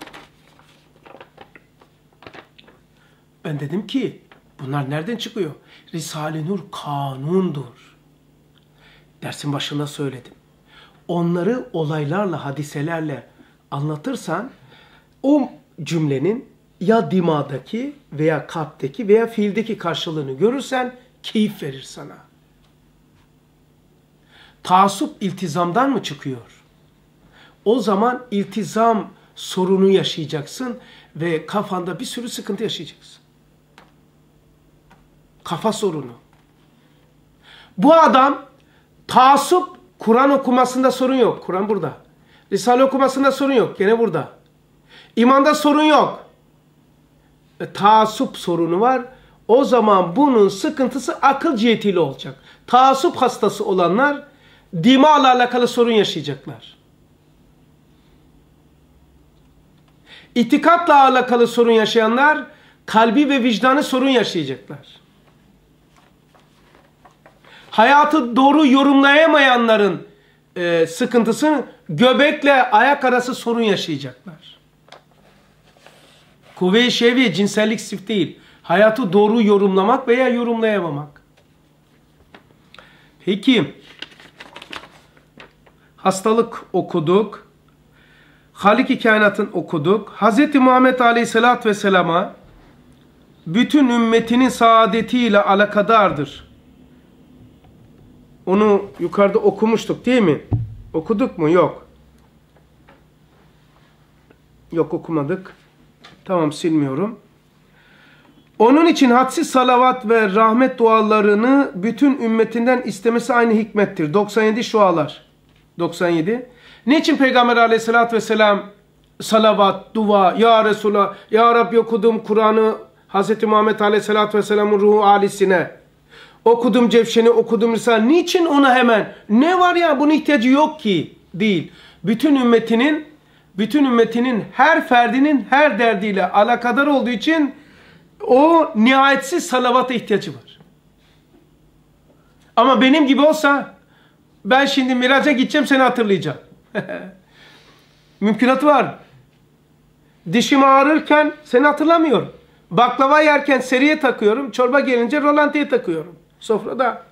Ben dedim ki, bunlar nereden çıkıyor? Risale-i Nur kanundur. Dersin başında söyledim. Onları olaylarla, hadiselerle anlatırsan, o cümlenin ya dimadaki veya kalpteki veya fiildeki karşılığını görürsen, keyif verir sana. Taassup iltizamdan mı çıkıyor? O zaman iltizam sorunu yaşayacaksın ve kafanda bir sürü sıkıntı yaşayacaksın. Kafa sorunu. Bu adam taassup, Kur'an okumasında sorun yok. Kur'an burada. Risale okumasında sorun yok. Gene burada. İmanda sorun yok. E, taassup sorunu var. O zaman bunun sıkıntısı akıl cihetiyle olacak. Taassup hastası olanlar dimağla alakalı sorun yaşayacaklar. İtikatla alakalı sorun yaşayanlar kalbi ve vicdanı sorun yaşayacaklar. Hayatı doğru yorumlayamayanların e, sıkıntısı göbekle ayak arası sorun yaşayacaklar. Kuvve-i şehviye cinsellik sif değil. Hayatı doğru yorumlamak veya yorumlayamamak. Peki. Hastalık okuduk. Halik-i Kainat'ın okuduk. Hazreti Muhammed Aleyhisselatü Vesselam'a bütün ümmetinin saadetiyle alakadardır. Onu yukarıda okumuştuk değil mi? Okuduk mu? Yok. Yok, okumadık. Tamam, silmiyorum. Onun için hadsiz salavat ve rahmet dualarını bütün ümmetinden istemesi aynı hikmettir. doksan yedi şualar. doksan yedi. Niçin Peygamber Aleyhisselatü Vesselam salavat, dua, ya Resulallah, ya Rabbi okudum Kur'an'ı Hz. Muhammed Aleyhisselatü Vesselam'ın ruhu alisine, okudum Cevşen'i, okudum Risale. Niçin ona hemen? Ne var ya, bunun ihtiyacı yok ki. Değil. Bütün ümmetinin, bütün ümmetinin her ferdinin her derdiyle alakadar olduğu için o nihayetsiz salavata ihtiyacı var. Ama benim gibi olsa ben şimdi miraca gideceğim, seni hatırlayacağım. Mümkünatı var. Dişim ağrırken seni hatırlamıyorum. Baklava yerken seriye takıyorum. Çorba gelince rolantiye takıyorum. Sofrada.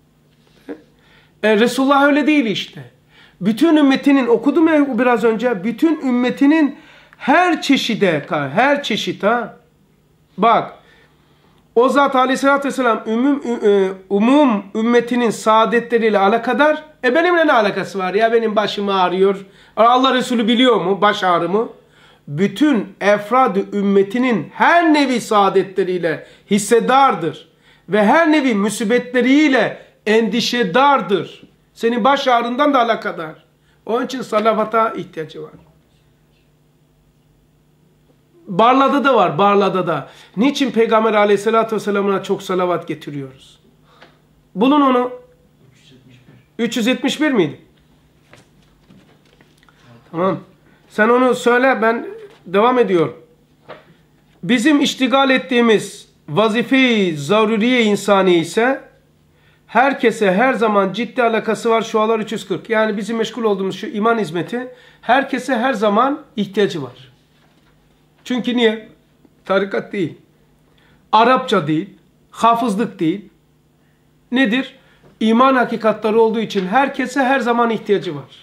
E, Resulullah öyle değil işte. Bütün ümmetinin, okudum ya biraz önce, bütün ümmetinin her çeşide, her çeşit ha. Bak, o zat Aleyhisselatü Vesselam umum, umum ümmetinin saadetleriyle alakadar. E benimle ne alakası var ya, benim başım ağrıyor. Allah Resulü biliyor mu baş ağrımı? Bütün efrad-ı ümmetinin her nevi saadetleriyle hissedardır. Ve her nevi musibetleriyle endişedardır. Senin baş ağrından da alakadar. Onun için salavata ihtiyacı var. Barla'da da var, Barla'da da. Niçin Peygamber Aleyhisselatü Vesselam'ına çok salavat getiriyoruz? Bulun onu. üç yüz yetmiş bir miydi? Tamam. Sen onu söyle, ben devam ediyorum. Bizim iştigal ettiğimiz vazife-i zaruriye insani ise herkese her zaman ciddi alakası var. Şualar üç yüz kırk. Yani bizim meşgul olduğumuz şu iman hizmeti herkese her zaman ihtiyacı var. Çünkü niye? Tarikat değil. Arapça değil. Hafızlık değil. Nedir? İman hakikatleri olduğu için herkese her zaman ihtiyacı var.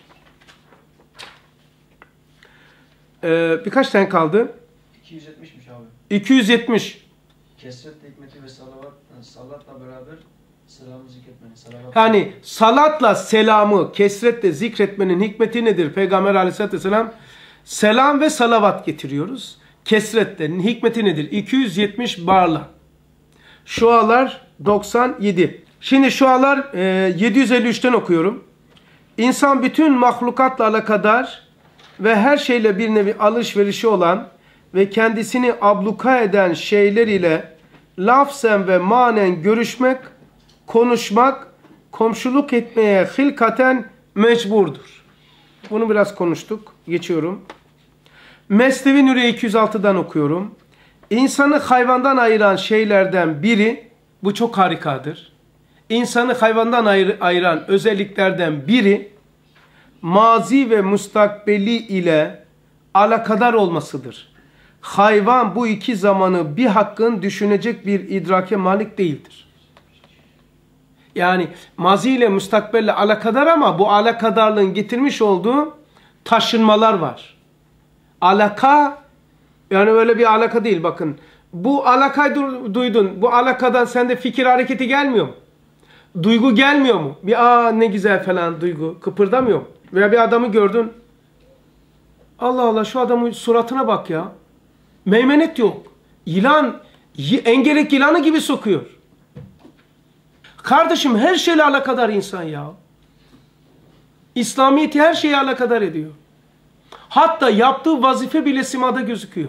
Ee, birkaç tane kaldı. iki yüz yetmişmiş abi. iki yüz yetmiş. Kesretle hikmeti ve salavat, salatla beraber selamı zikretmenin. Salavat. Yani salatla selamı kesretle zikretmenin hikmeti nedir? Peygamber Aleyhisselatü Vesselam Selam ve salavat getiriyoruz. Kesretlerin hikmeti nedir? iki yüz yetmiş barla. Şualar doksan yedi. Şimdi şualar e, yedi yüz elli üçten okuyorum. İnsan bütün mahlukatla alakadar ve her şeyle bir nevi alışverişi olan ve kendisini abluka eden şeyler ile lafzen ve manen görüşmek, konuşmak, komşuluk etmeye hilkaten mecburdur. Bunu biraz konuştuk. Geçiyorum. Mesnevi Nuriye iki yüz altıdan okuyorum. İnsanı hayvandan ayıran şeylerden biri, bu çok harikadır. İnsanı hayvandan ayır, ayıran özelliklerden biri, mazi ve mustakbeli ile alakadar olmasıdır. Hayvan bu iki zamanı bir hakkın düşünecek bir idrake malik değildir. Yani mazi ile mustakbelle alakadar ama bu alakadarlığın getirmiş olduğu taşınmalar var. Alaka, yani öyle bir alaka değil bakın. Bu alakayı duydun, bu alakadan sende fikir hareketi gelmiyor mu? Duygu gelmiyor mu? Bir aa ne güzel falan duygu kıpırdamıyor mu? Veya bir adamı gördün. Allah Allah şu adamın suratına bak ya. Meymenet yok. Yılan, engerek yılanı gibi sokuyor. Kardeşim her şeyle alakadar insan ya. İslamiyet'i her şeye alakadar ediyor. Hatta yaptığı vazife bile simada gözüküyor.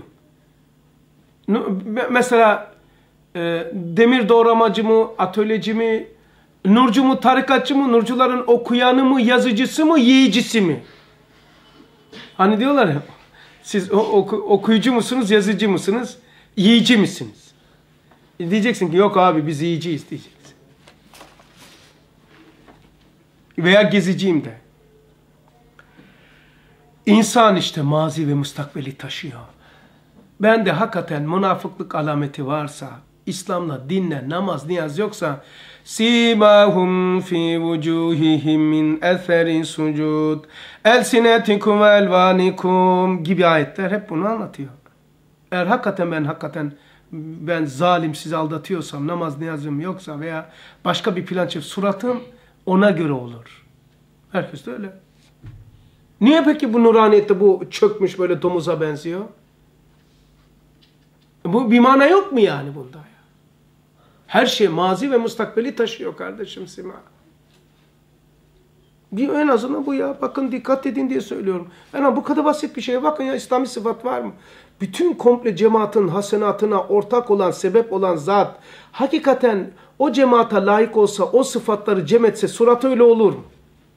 Mesela e, demir doğramacı mı, atölyeci mi, nurcu mu, tarikatçı mı, nurcuların okuyanı mı, yazıcısı mı, yiyicisi mi? Hani diyorlar ya, siz oku, okuyucu musunuz, yazıcı mısınız, yiyici misiniz? E diyeceksin ki yok abi biz yiyiciyiz diyeceksin. Veya geziciyim de. İnsan işte mazi ve mustakbeli taşıyor. Ben de hakikaten münafıklık alameti varsa, İslam'la, dinle, namaz, niyaz yoksa simahum fi vucuhihim min eseri sucud elsinetikum elvanikum gibi ayetler hep bunu anlatıyor. Eğer hakikaten ben hakikaten ben zalim sizi aldatıyorsam, namaz niyazım yoksa veya başka bir plan çift suratım ona göre olur. Herkes de öyle. Niye peki bu nuraniyette bu çökmüş böyle domuza benziyor? Bu bir mana yok mu yani bunda ya? Her şey mazi ve mustakbeli taşıyor kardeşim Sima. Bir en azından bu ya. Bakın dikkat edin diye söylüyorum. Yani bu kadar basit bir şeye bakın ya, İslami sıfat var mı? Bütün komple cemaatin hasenatına ortak olan, sebep olan zat hakikaten o cemaata layık olsa, o sıfatları cem etse surat öyle olur mu?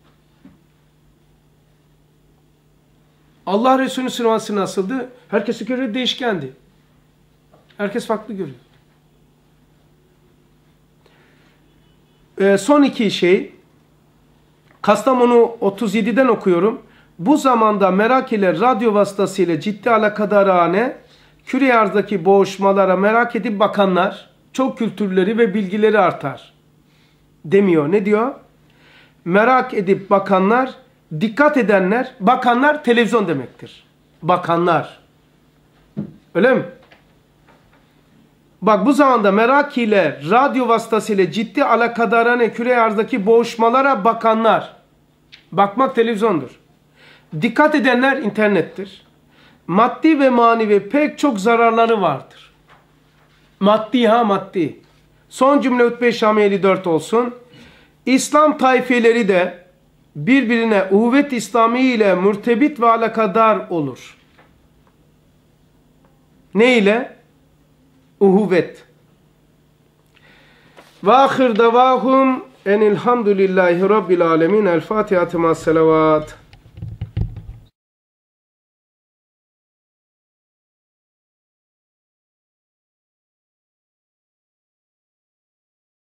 Allah Resulü'nün sıfatı nasıldı? Herkesi göre değişkendi. Herkes farklı görüyor. Ee, son iki şey. Kastamonu otuz yediden okuyorum. Bu zamanda merak ile radyo vasıtasıyla ciddi alakadarane küre arzdaki boğuşmalara merak edip bakanlar çok kültürleri ve bilgileri artar. Demiyor. Ne diyor? Merak edip bakanlar, dikkat edenler, bakanlar televizyon demektir. Bakanlar. Öyle mi? Bak bu zamanda merak ile radyo vasıtasıyla ciddi alakadarane küre arzdaki boğuşmalara bakanlar. Bakmak televizyondur. Dikkat edenler internettir. Maddi ve manevi pek çok zararları vardır. Maddi ha maddi. Son cümle Hutbe-i Şami elli dört olsun. İslam taifeleri de birbirine uhuvvet İslami ile mürtebit ve alakadar olur. Ne ile? Uhuvvet. Ve ahir davahum enilhamdülillahi rabbil alemin. El Fatiha-tı ma'as-selavat.